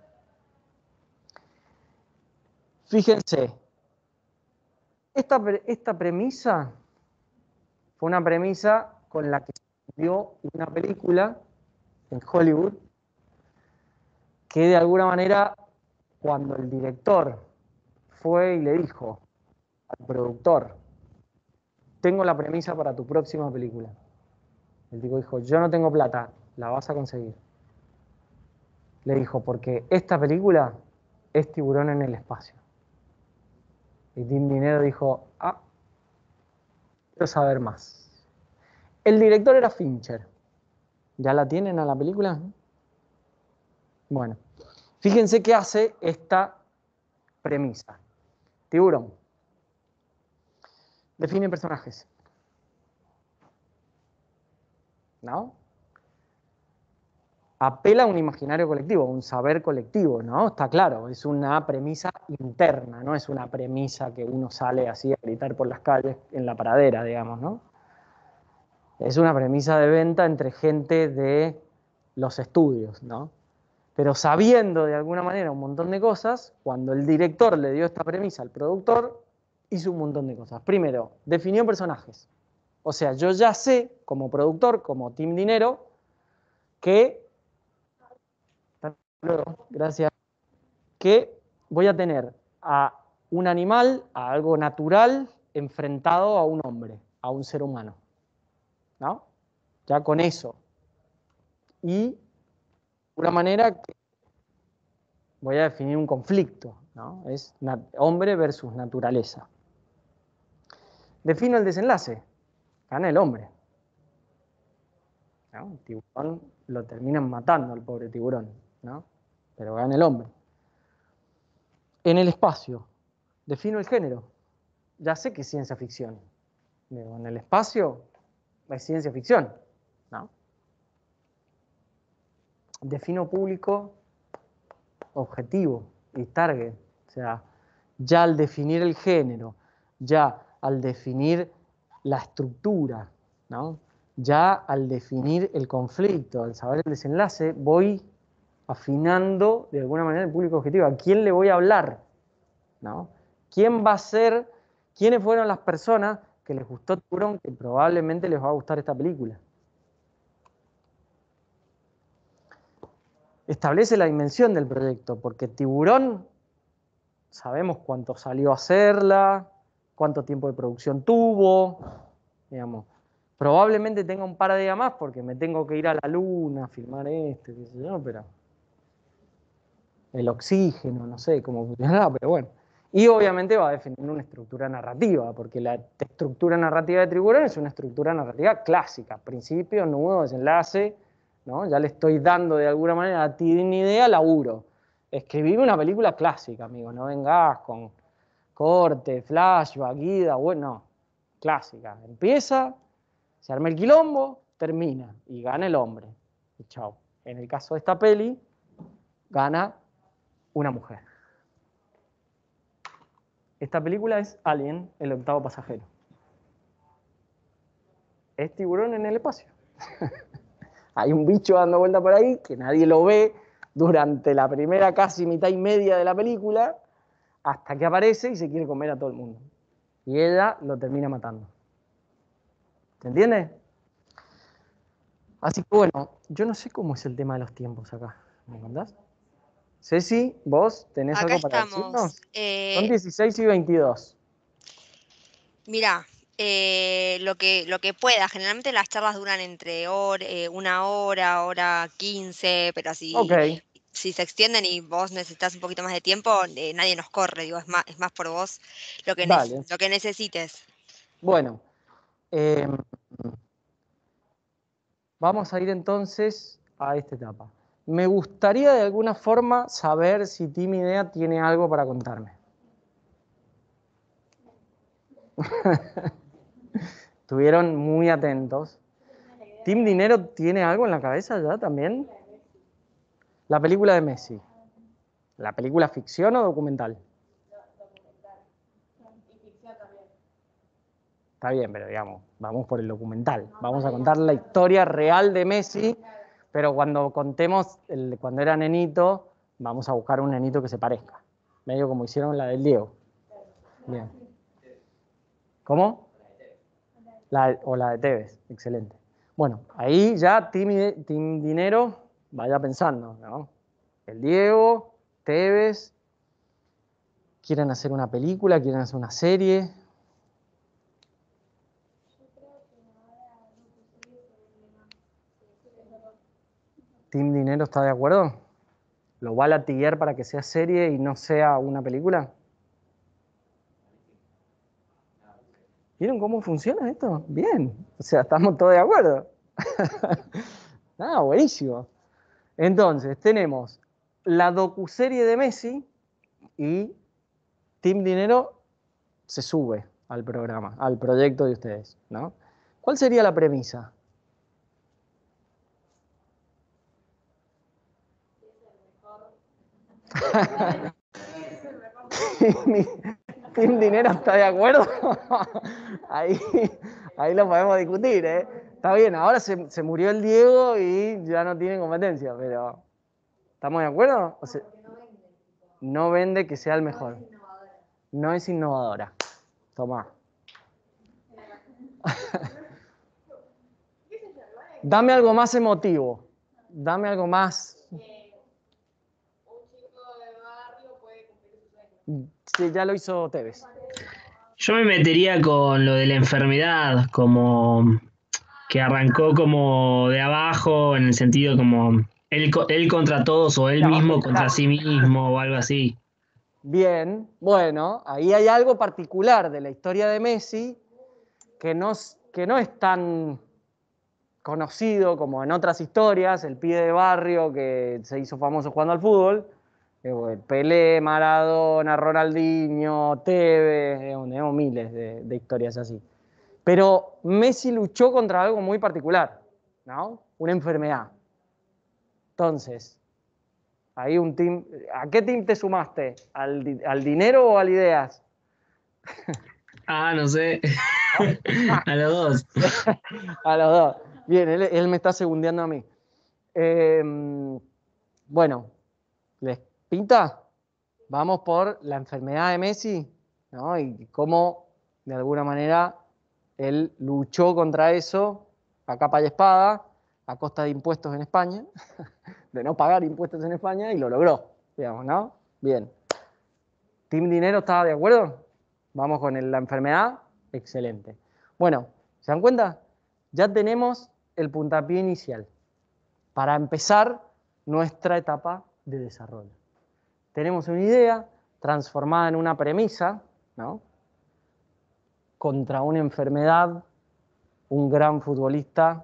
Fíjense, esta, esta premisa fue una premisa con la que se dio una película en Hollywood que de alguna manera, cuando el director fue y le dijo al productor, tengo la premisa para tu próxima película. El tipo dijo, yo no tengo plata, la vas a conseguir. Le dijo, porque esta película es Tiburón en el espacio. Y Team Dinero dijo, ah, quiero saber más. El director era Fincher. ¿Ya la tienen a la película? Bueno, fíjense qué hace esta premisa. Tiburón. Define personajes. ¿No? Apela a un imaginario colectivo, a un saber colectivo, ¿no? Está claro, es una premisa interna, no es una premisa que uno sale así a gritar por las calles en la pradera, digamos, ¿no? Es una premisa de venta entre gente de los estudios, ¿no? Pero sabiendo de alguna manera un montón de cosas, cuando el director le dio esta premisa al productor, hizo un montón de cosas. Primero, definió personajes. O sea, yo ya sé, como productor, como Team Dinero, que... Luego, gracias. Que voy a tener a un animal, a algo natural, enfrentado a un hombre, a un ser humano. ¿No? Ya con eso. Y de una manera que voy a definir un conflicto, ¿no? Es hombre versus naturaleza. Defino el desenlace. Gana el hombre. ¿No? El tiburón lo terminan matando al pobre tiburón, ¿no? Pero gana el hombre. En el espacio, defino el género. Ya sé que es ciencia ficción. Digo, en el espacio es ciencia ficción, ¿no? defino público objetivo y target. O sea, ya al definir el género, ya al definir la estructura, ¿no? Ya al definir el conflicto, al saber el desenlace, voy afinando de alguna manera el público objetivo. ¿A quién le voy a hablar? ¿No? ¿Quién va a ser, quiénes fueron las personas que les gustó Tiburón, que probablemente les va a gustar esta película? Establece la dimensión del proyecto, porque Tiburón, sabemos cuánto salió a hacerla, cuánto tiempo de producción tuvo, digamos. Probablemente tenga un par de días más porque me tengo que ir a la luna, filmar esto, qué sé yo, pero el oxígeno, no sé cómo funcionará, pero bueno. Y obviamente va a definir una estructura narrativa, porque la estructura narrativa de Tiburón es una estructura narrativa clásica, principio, nudo, desenlace, ¿no? Ya le estoy dando de alguna manera a ti una idea, laburo. Escribir una película clásica, amigo, no vengas con corte, flashback, guida, bueno, no, clásica. Empieza, se arma el quilombo, termina y gana el hombre. Y chao. En el caso de esta peli, gana una mujer. Esta película es Alien, el octavo pasajero. Es Tiburón en el espacio. Hay un bicho dando vuelta por ahí que nadie lo ve durante la primera casi mitad y media de la película, hasta que aparece y se quiere comer a todo el mundo. Y ella lo termina matando. ¿Se entiende? Así que bueno, yo no sé cómo es el tema de los tiempos acá. ¿Me contás? Ceci, vos tenés Acá algo para estamos. decirnos. Eh, Son dieciséis y veintidós. Mirá, eh, lo que, lo que pueda. Generalmente las charlas duran entre hor- eh, una hora, hora quince, pero Ok, si, si se extienden y vos necesitas un poquito más de tiempo, eh, nadie nos corre, digo, es más, es más por vos lo que, nece- dale. lo que necesites. Bueno, eh, vamos a ir entonces a esta etapa. Me gustaría de alguna forma saber si Team Idea tiene algo para contarme. Estuvieron muy atentos. ¿Team Dinero tiene algo en la cabeza ya también? La película de Messi. ¿La película ficción o documental? Está bien, pero digamos, vamos por el documental. Vamos a contar la historia real de Messi, pero cuando contemos, el, cuando era nenito, vamos a buscar un nenito que se parezca. Medio como hicieron la del Diego. Bien. ¿Cómo? La, o la de Tevez, excelente. Bueno, ahí ya Team, Team Dinero, vaya pensando, ¿no? El Diego, Tevez, quieren hacer una película, quieren hacer una serie. ¿Team Dinero está de acuerdo? ¿Lo va a latiguear para que sea serie y no sea una película? ¿Vieron cómo funciona esto? Bien, o sea, estamos todos de acuerdo. Ah, buenísimo. Entonces, tenemos la docuserie de Messi y Team Dinero se sube al programa, al proyecto de ustedes, ¿no? ¿Cuál sería la premisa? ¿Team Dinero está de acuerdo? Ahí, ahí lo podemos discutir, ¿eh? Está bien, ahora se, se murió el Diego y ya no tiene competencia, pero ¿estamos de acuerdo? O sea, no vende que sea el mejor. No es innovadora. Tomá. Dame algo más emotivo. Dame algo más. Sí, ya lo hizo Tevez. Yo me metería con lo de la enfermedad, como que arrancó como de abajo, en el sentido como él, co- él contra todos o él De abajo, mismo contra claro. sí mismo o algo así. Bien, bueno, ahí hay algo particular de la historia de Messi que no, que no es tan conocido como en otras historias, el pibe de barrio que se hizo famoso jugando al fútbol, eh, bueno, Pelé, Maradona, Ronaldinho, Tevez, eh, tenemos miles de, de historias así. Pero Messi luchó contra algo muy particular, ¿no? Una enfermedad. Entonces, ahí un team. ¿A qué team te sumaste? ¿Al, di- al dinero o al ideas? Ah, no sé. A los dos. A los dos. Bien, él, él me está segundeando a mí. Eh, bueno, ¿les pinta? Vamos por la enfermedad de Messi, ¿no? Y cómo, de alguna manera, él luchó contra eso a capa y espada, a costa de impuestos en España, de no pagar impuestos en España, y lo logró, digamos, ¿no? Bien. ¿Team Dinero estaba de acuerdo? Vamos con el- la enfermedad. Excelente. Bueno, ¿se dan cuenta? Ya tenemos el puntapié inicial para empezar nuestra etapa de desarrollo. Tenemos una idea transformada en una premisa, ¿no? Contra una enfermedad, un gran futbolista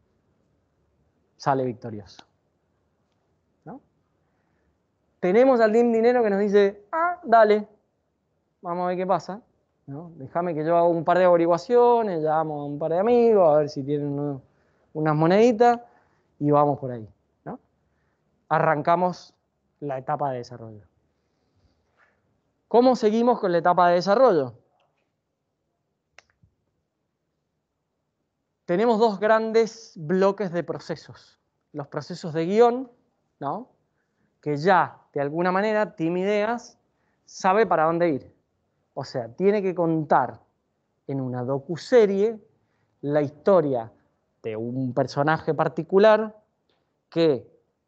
sale victorioso, ¿no? Tenemos al Team Dinero que nos dice, ah, dale, vamos a ver qué pasa, ¿no? Déjame que yo haga un par de averiguaciones, llamo a un par de amigos, a ver si tienen uno- unas moneditas, y vamos por ahí, ¿no? Arrancamos la etapa de desarrollo. ¿Cómo seguimos con la etapa de desarrollo? Tenemos dos grandes bloques de procesos. Los procesos de guión, ¿no? Que ya, de alguna manera, Team Ideas sabe para dónde ir. O sea, tiene que contar en una docuserie la historia de un personaje particular que,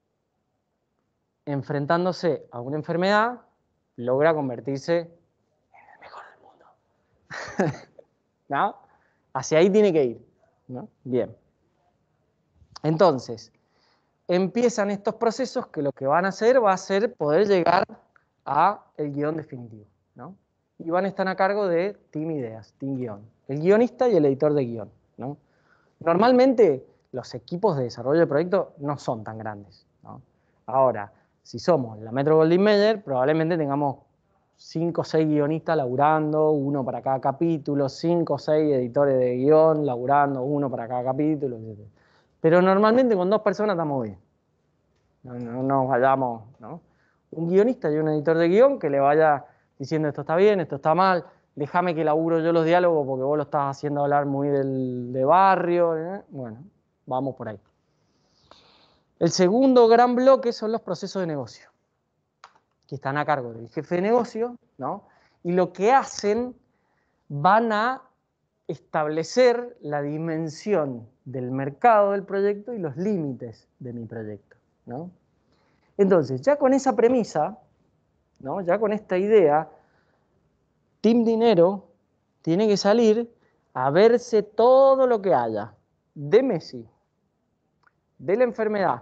enfrentándose a una enfermedad, logra convertirse en el mejor del mundo. ¿No? Hacia ahí tiene que ir, ¿no? Bien. Entonces, empiezan estos procesos que lo que van a hacer va a ser poder llegar a el guión definitivo, ¿no? Y van a estar a cargo de Team Ideas, Team Guión, el guionista y el editor de guión, ¿no? Normalmente los equipos de desarrollo de proyectos no son tan grandes, ¿no? Ahora, si somos la Metro Goldwyn Mayer, probablemente tengamos cinco o seis guionistas laburando, uno para cada capítulo, cinco o seis editores de guión laburando, uno para cada capítulo, etcétera. Pero normalmente con dos personas estamos bien. No, no nos vayamos, ¿no? Un guionista y un editor de guión que le vaya diciendo esto está bien, esto está mal, déjame que laburo yo los diálogos porque vos lo estás haciendo hablar muy del, de barrio, ¿eh? Bueno, vamos por ahí. El segundo gran bloque son los procesos de negocio, que están a cargo del jefe de negocio, ¿no? Y lo que hacen, van a establecer la dimensión del mercado del proyecto y los límites de mi proyecto, ¿no? Entonces, ya con esa premisa, ¿no? Ya con esta idea, Team Dinero tiene que salir a verse todo lo que haya de Messi, de la enfermedad,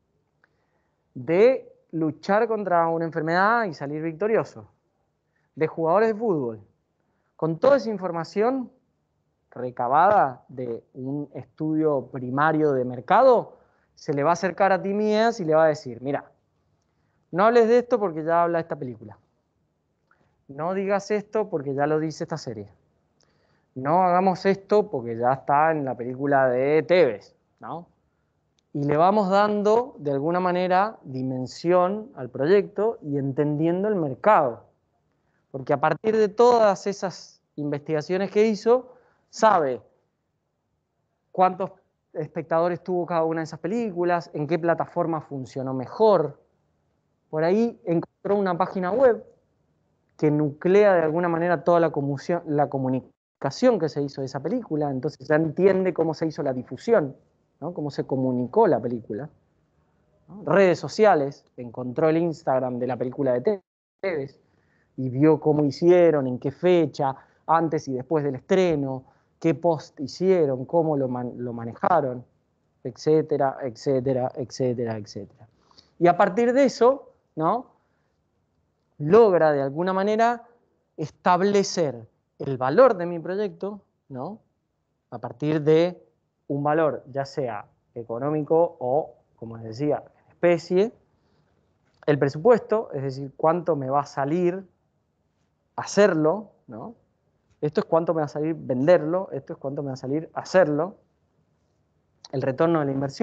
de luchar contra una enfermedad y salir victorioso, de jugadores de fútbol. Con toda esa información recabada de un estudio primario de mercado, se le va a acercar a Team Ideas y le va a decir, mira, no hables de esto porque ya habla esta película. No digas esto porque ya lo dice esta serie. No hagamos esto porque ya está en la película de Tevez, ¿no? Y le vamos dando, de alguna manera, dimensión al proyecto y entendiendo el mercado. Porque a partir de todas esas investigaciones que hizo, sabe cuántos espectadores tuvo cada una de esas películas, en qué plataforma funcionó mejor. Por ahí encontró una página web que nuclea de alguna manera toda la, la comunicación que se hizo de esa película, entonces ya entiende cómo se hizo la difusión, ¿no? Cómo se comunicó la película. ¿No? Redes sociales, encontró el Instagram de la película de Tevez y vio cómo hicieron, en qué fecha, antes y después del estreno, qué post hicieron, cómo lo, man lo manejaron, etcétera, etcétera, etcétera, etcétera. Y a partir de eso, ¿no? Logra de alguna manera establecer el valor de mi proyecto, ¿no? A partir de un valor ya sea económico o, como les decía, en especie, el presupuesto, es decir, cuánto me va a salir hacerlo, ¿no? Esto es cuánto me va a salir venderlo, esto es cuánto me va a salir hacerlo, el retorno de la inversión,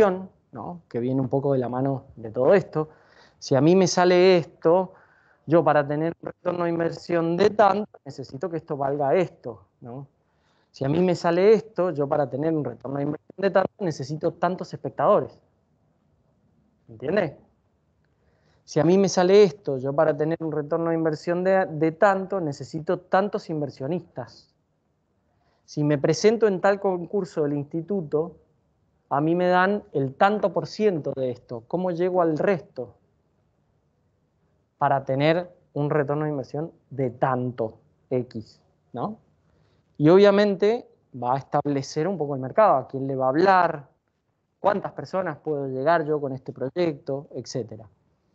¿no? Que viene un poco de la mano de todo esto. Si a mí me sale esto, yo para tener un retorno de inversión de tanto, necesito que esto valga esto, ¿no? Si a mí me sale esto, yo para tener un retorno de inversión de tanto, necesito tantos espectadores. ¿Entiendes? Si a mí me sale esto, yo para tener un retorno de inversión de, de tanto, necesito tantos inversionistas. Si me presento en tal concurso del instituto, a mí me dan el tanto por ciento de esto. ¿Cómo llego al resto? Para tener un retorno de inversión de tanto X, ¿no? Y obviamente va a establecer un poco el mercado, a quién le va a hablar, cuántas personas puedo llegar yo con este proyecto, etcétera.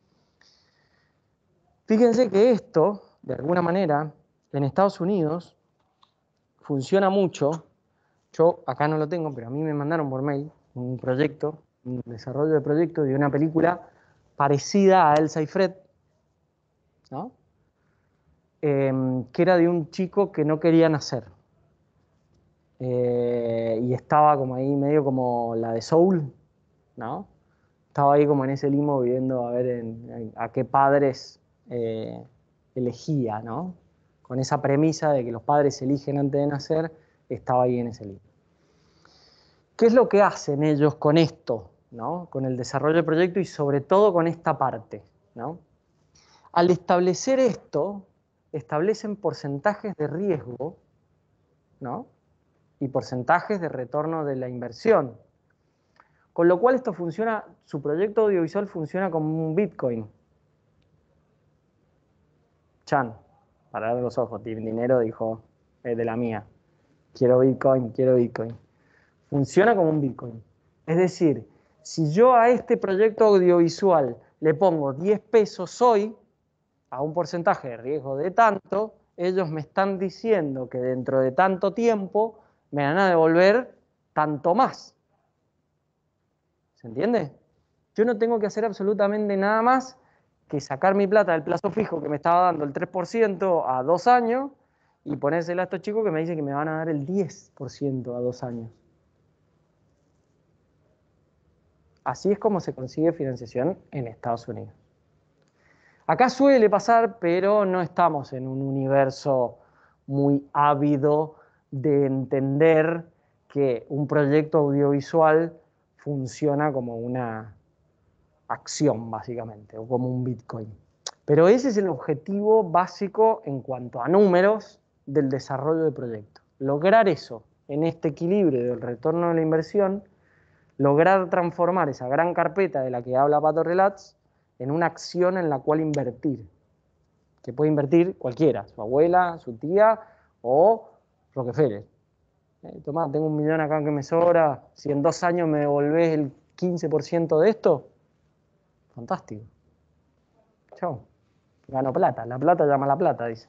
Fíjense que esto, de alguna manera, en Estados Unidos funciona mucho. Yo acá no lo tengo, pero a mí me mandaron por mail un proyecto, un desarrollo de proyecto de una película parecida a Elsa y Fred, ¿no? Eh, que era de un chico que no quería nacer. Eh, y estaba como ahí medio como la de Soul, ¿no? Estaba ahí como en ese limbo viendo a ver en, en, a qué padres eh, elegía, ¿no? Con esa premisa de que los padres eligen antes de nacer, estaba ahí en ese limbo. ¿Qué es lo que hacen ellos con esto, ¿no? Con el desarrollo del proyecto y sobre todo con esta parte, ¿no? Al establecer esto, establecen porcentajes de riesgo, ¿no? Y porcentajes de retorno de la inversión. Con lo cual esto funciona, su proyecto audiovisual funciona como un Bitcoin. Chan, para ver los ojos, dinero dijo, es de la mía. Quiero Bitcoin, quiero Bitcoin. Funciona como un Bitcoin. Es decir, si yo a este proyecto audiovisual le pongo diez pesos hoy, a un porcentaje de riesgo de tanto, ellos me están diciendo que dentro de tanto tiempo me van a devolver tanto más. ¿Se entiende? Yo no tengo que hacer absolutamente nada más que sacar mi plata del plazo fijo que me estaba dando el tres por ciento a dos años y ponérsela a estos chicos que me dicen que me van a dar el diez por ciento a dos años. Así es como se consigue financiación en Estados Unidos. Acá suele pasar, pero no estamos en un universo muy ávido de entender que un proyecto audiovisual funciona como una acción, básicamente, o como un Bitcoin. Pero ese es el objetivo básico en cuanto a números del desarrollo de proyectos. Lograr eso en este equilibrio del retorno de la inversión, lograr transformar esa gran carpeta de la que habla Pato Relats en una acción en la cual invertir, que puede invertir cualquiera, su abuela, su tía o Rockefeller. Eh, Tomás, tengo un millón acá que me sobra, si en dos años me devolvés el quince por ciento de esto, fantástico. Chao, gano plata, la plata llama a la plata, dice.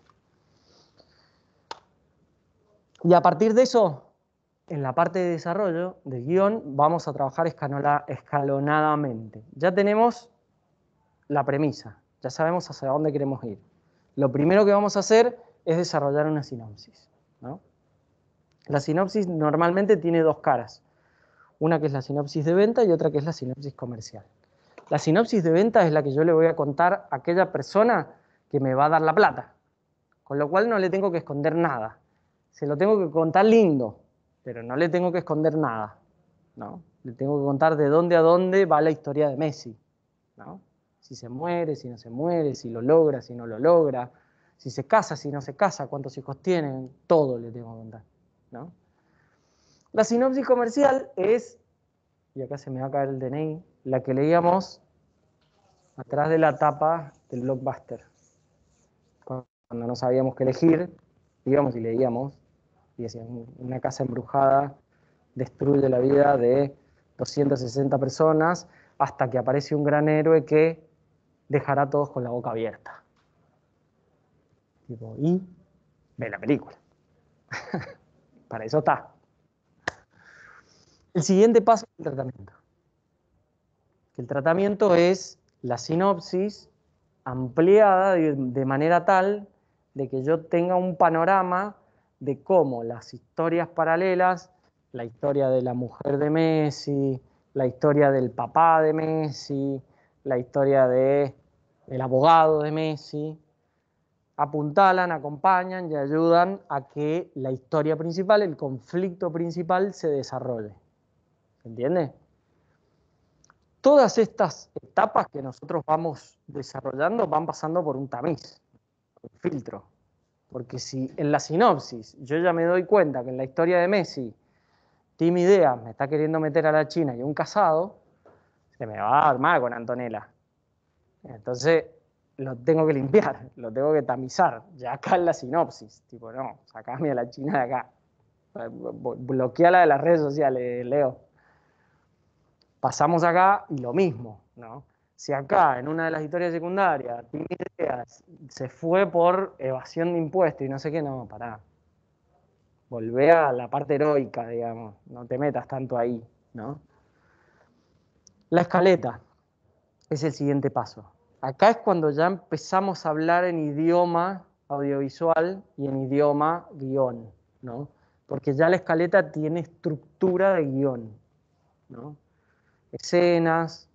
Y a partir de eso, en la parte de desarrollo, de guión, vamos a trabajar escalonadamente. Ya tenemos la premisa, ya sabemos hacia dónde queremos ir. Lo primero que vamos a hacer es desarrollar una sinopsis, ¿no? La sinopsis normalmente tiene dos caras. Una que es la sinopsis de venta y otra que es la sinopsis comercial. La sinopsis de venta es la que yo le voy a contar a aquella persona que me va a dar la plata. Con lo cual no le tengo que esconder nada. Se lo tengo que contar lindo, pero no le tengo que esconder nada, ¿no? Le tengo que contar de dónde a dónde va la historia de Messi, ¿no? Si se muere, si no se muere, si lo logra, si no lo logra, si se casa, si no se casa, cuántos hijos tienen, todo le tengo que contar, ¿no? La sinopsis comercial es, y acá se me va a caer el D N I, la que leíamos atrás de la tapa del Blockbuster. Cuando no sabíamos qué elegir, íbamos y leíamos, y decían, una casa embrujada destruye la vida de doscientas sesenta personas hasta que aparece un gran héroe que dejará a todos con la boca abierta. Tipo, y ve la película. Para eso está. El siguiente paso es el tratamiento. El tratamiento es la sinopsis ampliada de, de manera tal de que yo tenga un panorama de cómo las historias paralelas, la historia de la mujer de Messi, la historia del papá de Messi, la historia de, del abogado de Messi, apuntalan, acompañan y ayudan a que la historia principal, el conflicto principal se desarrolle. ¿Se entiende? Todas estas etapas que nosotros vamos desarrollando van pasando por un tamiz, un filtro. Porque si en la sinopsis yo ya me doy cuenta que en la historia de Messi, Team Idea me está queriendo meter a la China y un casado, se me va a armar con Antonella. Entonces lo tengo que limpiar, lo tengo que tamizar. Ya acá en la sinopsis, tipo, no, sacame a la China de acá. Bloqueala de las redes sociales, Leo. Pasamos acá y lo mismo, ¿no? Si acá, en una de las historias secundarias, Team Ideas se fue por evasión de impuestos y no sé qué, no, pará. Volvé a la parte heroica, digamos, no te metas tanto ahí, ¿no? La escaleta es el siguiente paso. Acá es cuando ya empezamos a hablar en idioma audiovisual y en idioma guión, ¿no? Porque ya la escaleta tiene estructura de guión, ¿no? Escenas,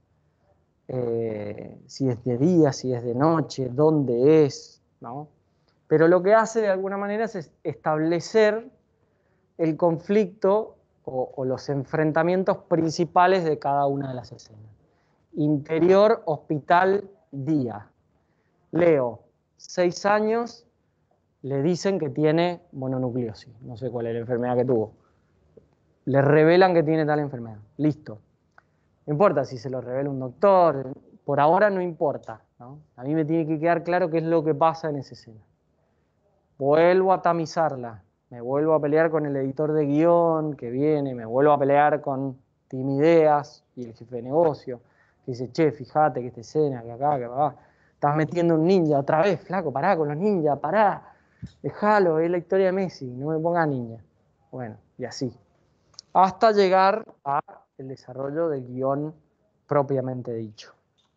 eh, si es de día, si es de noche, dónde es, ¿no? Pero lo que hace de alguna manera es establecer el conflicto o, o los enfrentamientos principales de cada una de las escenas. Interior, hospital, día. Leo, seis años, le dicen que tiene mononucleosis, no sé cuál es la enfermedad que tuvo. Le revelan que tiene tal enfermedad, listo. No importa si se lo revela un doctor, por ahora no importa, ¿no? A mí me tiene que quedar claro qué es lo que pasa en esa escena. Vuelvo a tamizarla, me vuelvo a pelear con el editor de guión que viene, me vuelvo a pelear con Team Ideas y el jefe de negocio, que dice, che, fíjate que esta escena, que acá, que acá, estás metiendo un ninja otra vez, flaco, pará con los ninjas, pará, déjalo, es la historia de Messi, no me pongas ninja. Bueno, y así. Hasta llegar al desarrollo del guión propiamente dicho.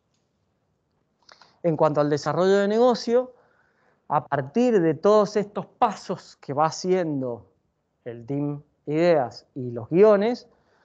En cuanto al desarrollo de negocio, a partir de todos estos pasos que va haciendo el Team Ideas y los guiones,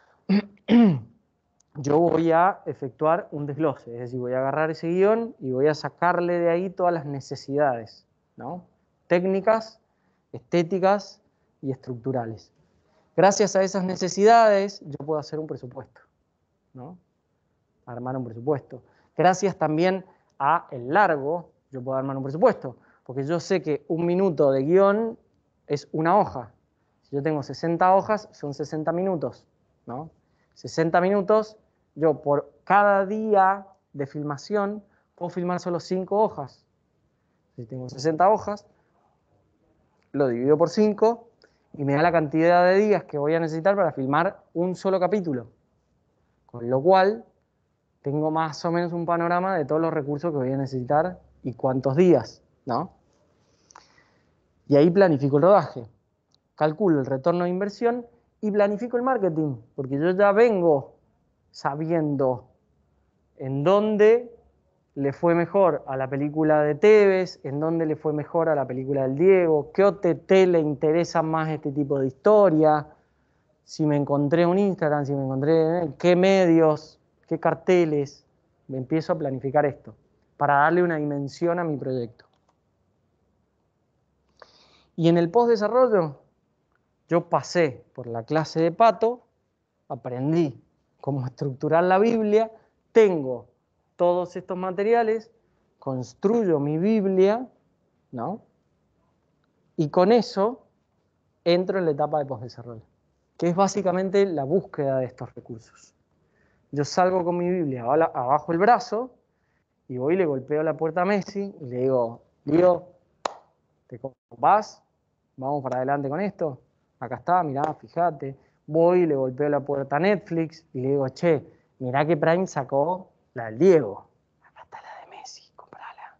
yo voy a efectuar un desglose, es decir, voy a agarrar ese guión y voy a sacarle de ahí todas las necesidades, ¿no? Técnicas, estéticas y estructurales. Gracias a esas necesidades yo puedo hacer un presupuesto, ¿no? Armar un presupuesto. Gracias también a el largo yo puedo armar un presupuesto, porque yo sé que un minuto de guión es una hoja. Si yo tengo sesenta hojas, son sesenta minutos, ¿no? sesenta minutos, yo por cada día de filmación puedo filmar solo cinco hojas. Si tengo sesenta hojas, lo divido por cinco y me da la cantidad de días que voy a necesitar para filmar un solo capítulo. Con lo cual, tengo más o menos un panorama de todos los recursos que voy a necesitar y cuántos días, ¿no? Y ahí planifico el rodaje, calculo el retorno de inversión y planifico el marketing, porque yo ya vengo sabiendo en dónde le fue mejor a la película de Tevez, en dónde le fue mejor a la película del Diego, qué O T T le interesa más este tipo de historia, si me encontré un Instagram, si me encontré qué medios, qué carteles, me empiezo a planificar esto, para darle una dimensión a mi proyecto. Y en el postdesarrollo, yo pasé por la clase de Pato, aprendí cómo estructurar la Biblia, tengo todos estos materiales, construyo mi Biblia, ¿no? Y con eso entro en la etapa de postdesarrollo, que es básicamente la búsqueda de estos recursos. Yo salgo con mi Biblia abajo el brazo y voy y le golpeo la puerta a Messi y le digo, Lío, ¿te copás? Vamos para adelante con esto. Acá está, mirá, fíjate. Voy y le golpeo la puerta a Netflix y le digo, che, mirá que Prime sacó la del Diego. Acá está la de Messi, comprala.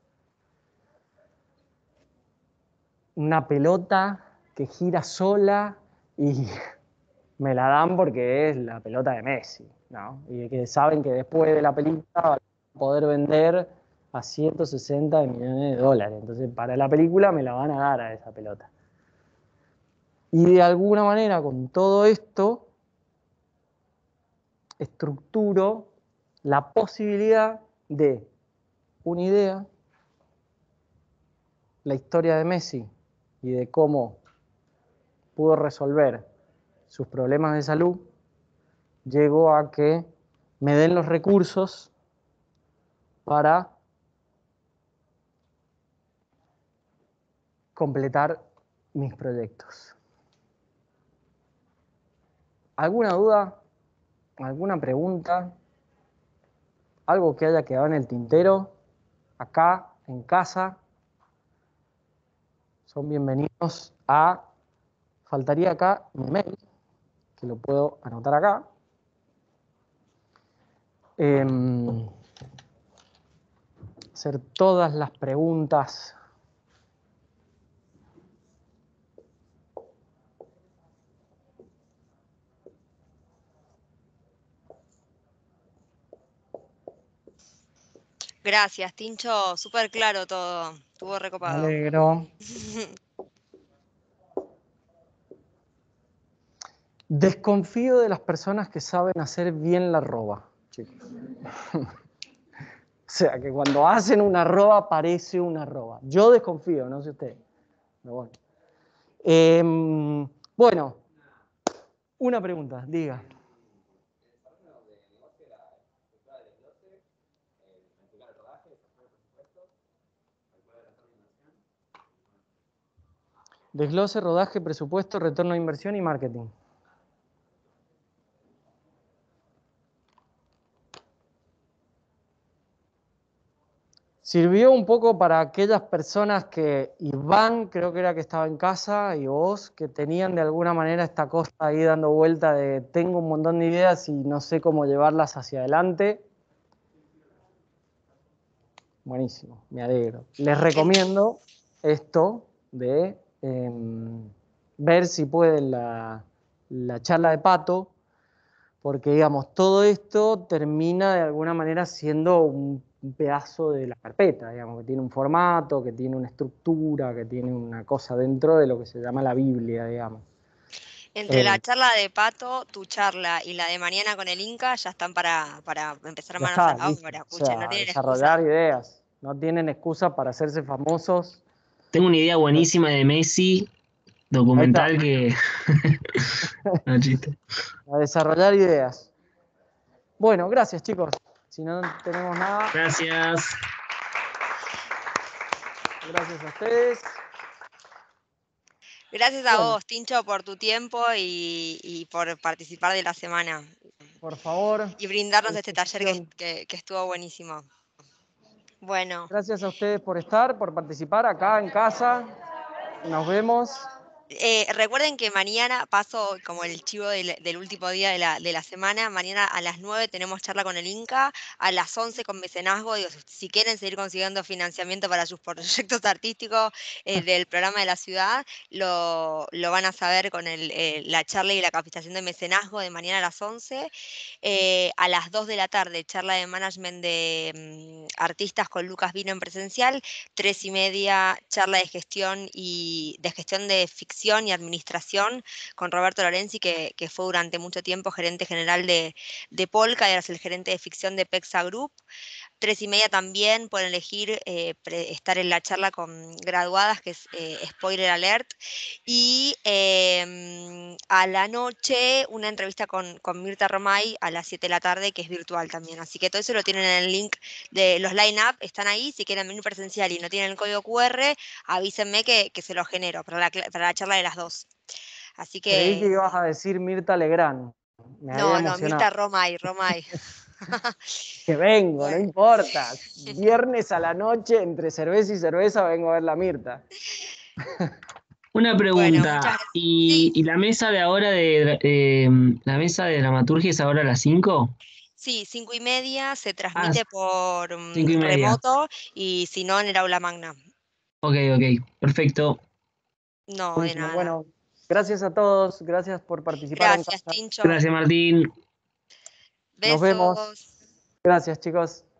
Una pelota que gira sola y me la dan porque es la pelota de Messi, ¿no? Y que saben que después de la película van a poder vender a ciento sesenta millones de dólares. Entonces, para la película me la van a dar a esa pelota. Y de alguna manera, con todo esto, estructuro la posibilidad de una idea, la historia de Messi y de cómo pudo resolver sus problemas de salud, llegó a que me den los recursos para completar mis proyectos. ¿Alguna duda? ¿Alguna pregunta? ¿Algo que haya quedado en el tintero? Acá, en casa, son bienvenidos a... Faltaría acá mi mail, que lo puedo anotar acá. Eh, hacer todas las preguntas Gracias, Tincho. Súper claro todo. Estuvo Me recopado. alegro. Desconfío de las personas que saben hacer bien la arroba, chicos. O sea, que cuando hacen una arroba parece una arroba. Yo desconfío, no sé usted. Pero bueno. Eh, bueno, una pregunta, diga. Desglose, rodaje, presupuesto, retorno de inversión y marketing. Sirvió un poco para aquellas personas que, Iván, creo que era que estaba en casa, y vos, que tenían de alguna manera esta cosa ahí dando vuelta de tengo un montón de ideas y no sé cómo llevarlas hacia adelante. Buenísimo, me alegro. Les recomiendo esto de eh, ver si pueden la, la charla de Pato, porque digamos, todo esto termina de alguna manera siendo un, un pedazo de la carpeta, digamos, que tiene un formato, que tiene una estructura, que tiene una cosa dentro de lo que se llama la Biblia, digamos. Entre Eh, la charla de Pato, tu charla y la de mañana con el Inca ya están para, para empezar a ya manos a está, la listo. obra. O Escuchen, no sea, tienen desarrollar excusa. ideas. No tienen excusa para hacerse famosos. Tengo una idea buenísima de Messi, Ahí documental está, que... No, chiste. a desarrollar ideas. Bueno, gracias chicos. Si no tenemos nada, Gracias. gracias a ustedes. Gracias a Bueno, vos, Tincho, por tu tiempo y, y por participar de la semana por favor, y a brindarnos este taller que, disposición. que- que estuvo buenísimo. Bueno, Gracias a ustedes por estar, por participar acá en casa. Nos vemos. eh, recuerden que mañana paso como el chivo del, del último día de la, de la semana. Mañana a las nueve tenemos charla con el Inca, a las once con mecenazgo. Digo, si quieren seguir consiguiendo financiamiento para sus proyectos artísticos eh, del programa de la ciudad, lo, lo van a saber con el, eh, la charla y la capacitación de mecenazgo de mañana a las once. Eh, a las dos de la tarde, charla de management de mm, artistas con Lucas Vino en presencial. Tres y media, charla de gestión y de gestión de ficción y administración con Roberto Lorenzi, que, que fue durante mucho tiempo gerente general de, de Polka y ahora es el gerente de ficción de Pexa Group. Tres y media también pueden elegir eh, pre- estar en la charla con graduadas, que es eh, spoiler alert. Y em, a la noche una entrevista con, con Mirta Romay a las siete de la tarde, que es virtual también. Así que todo eso lo tienen en el link de los line-up, están ahí. Si quieren venir presencial y no tienen el código Q R, avísenme que, que se lo genero para la, cla- para la charla de las dos. Así Creí que que, ibas a decir Mirta Legrand. Me había no, no, emocionado. Mirta Romay, Romay. Que vengo, no Bueno. importa. Viernes a la noche, entre cerveza y cerveza, vengo a ver la Mirta. Una Bueno, muchas pregunta. gracias. ¿Y, Sí, y la mesa de ahora de... eh, la mesa de dramaturgia es ahora a las cinco? sí, cinco y media se Ah, transmite por mm, cinco y media. remoto y si no en el aula magna. Ok, ok. Perfecto. No, de Buenísimo. nada. Bueno, gracias a todos. Gracias por participar en Gracias, casa. Tincho. Gracias, Martín. Nos vemos. Besos. Gracias, chicos.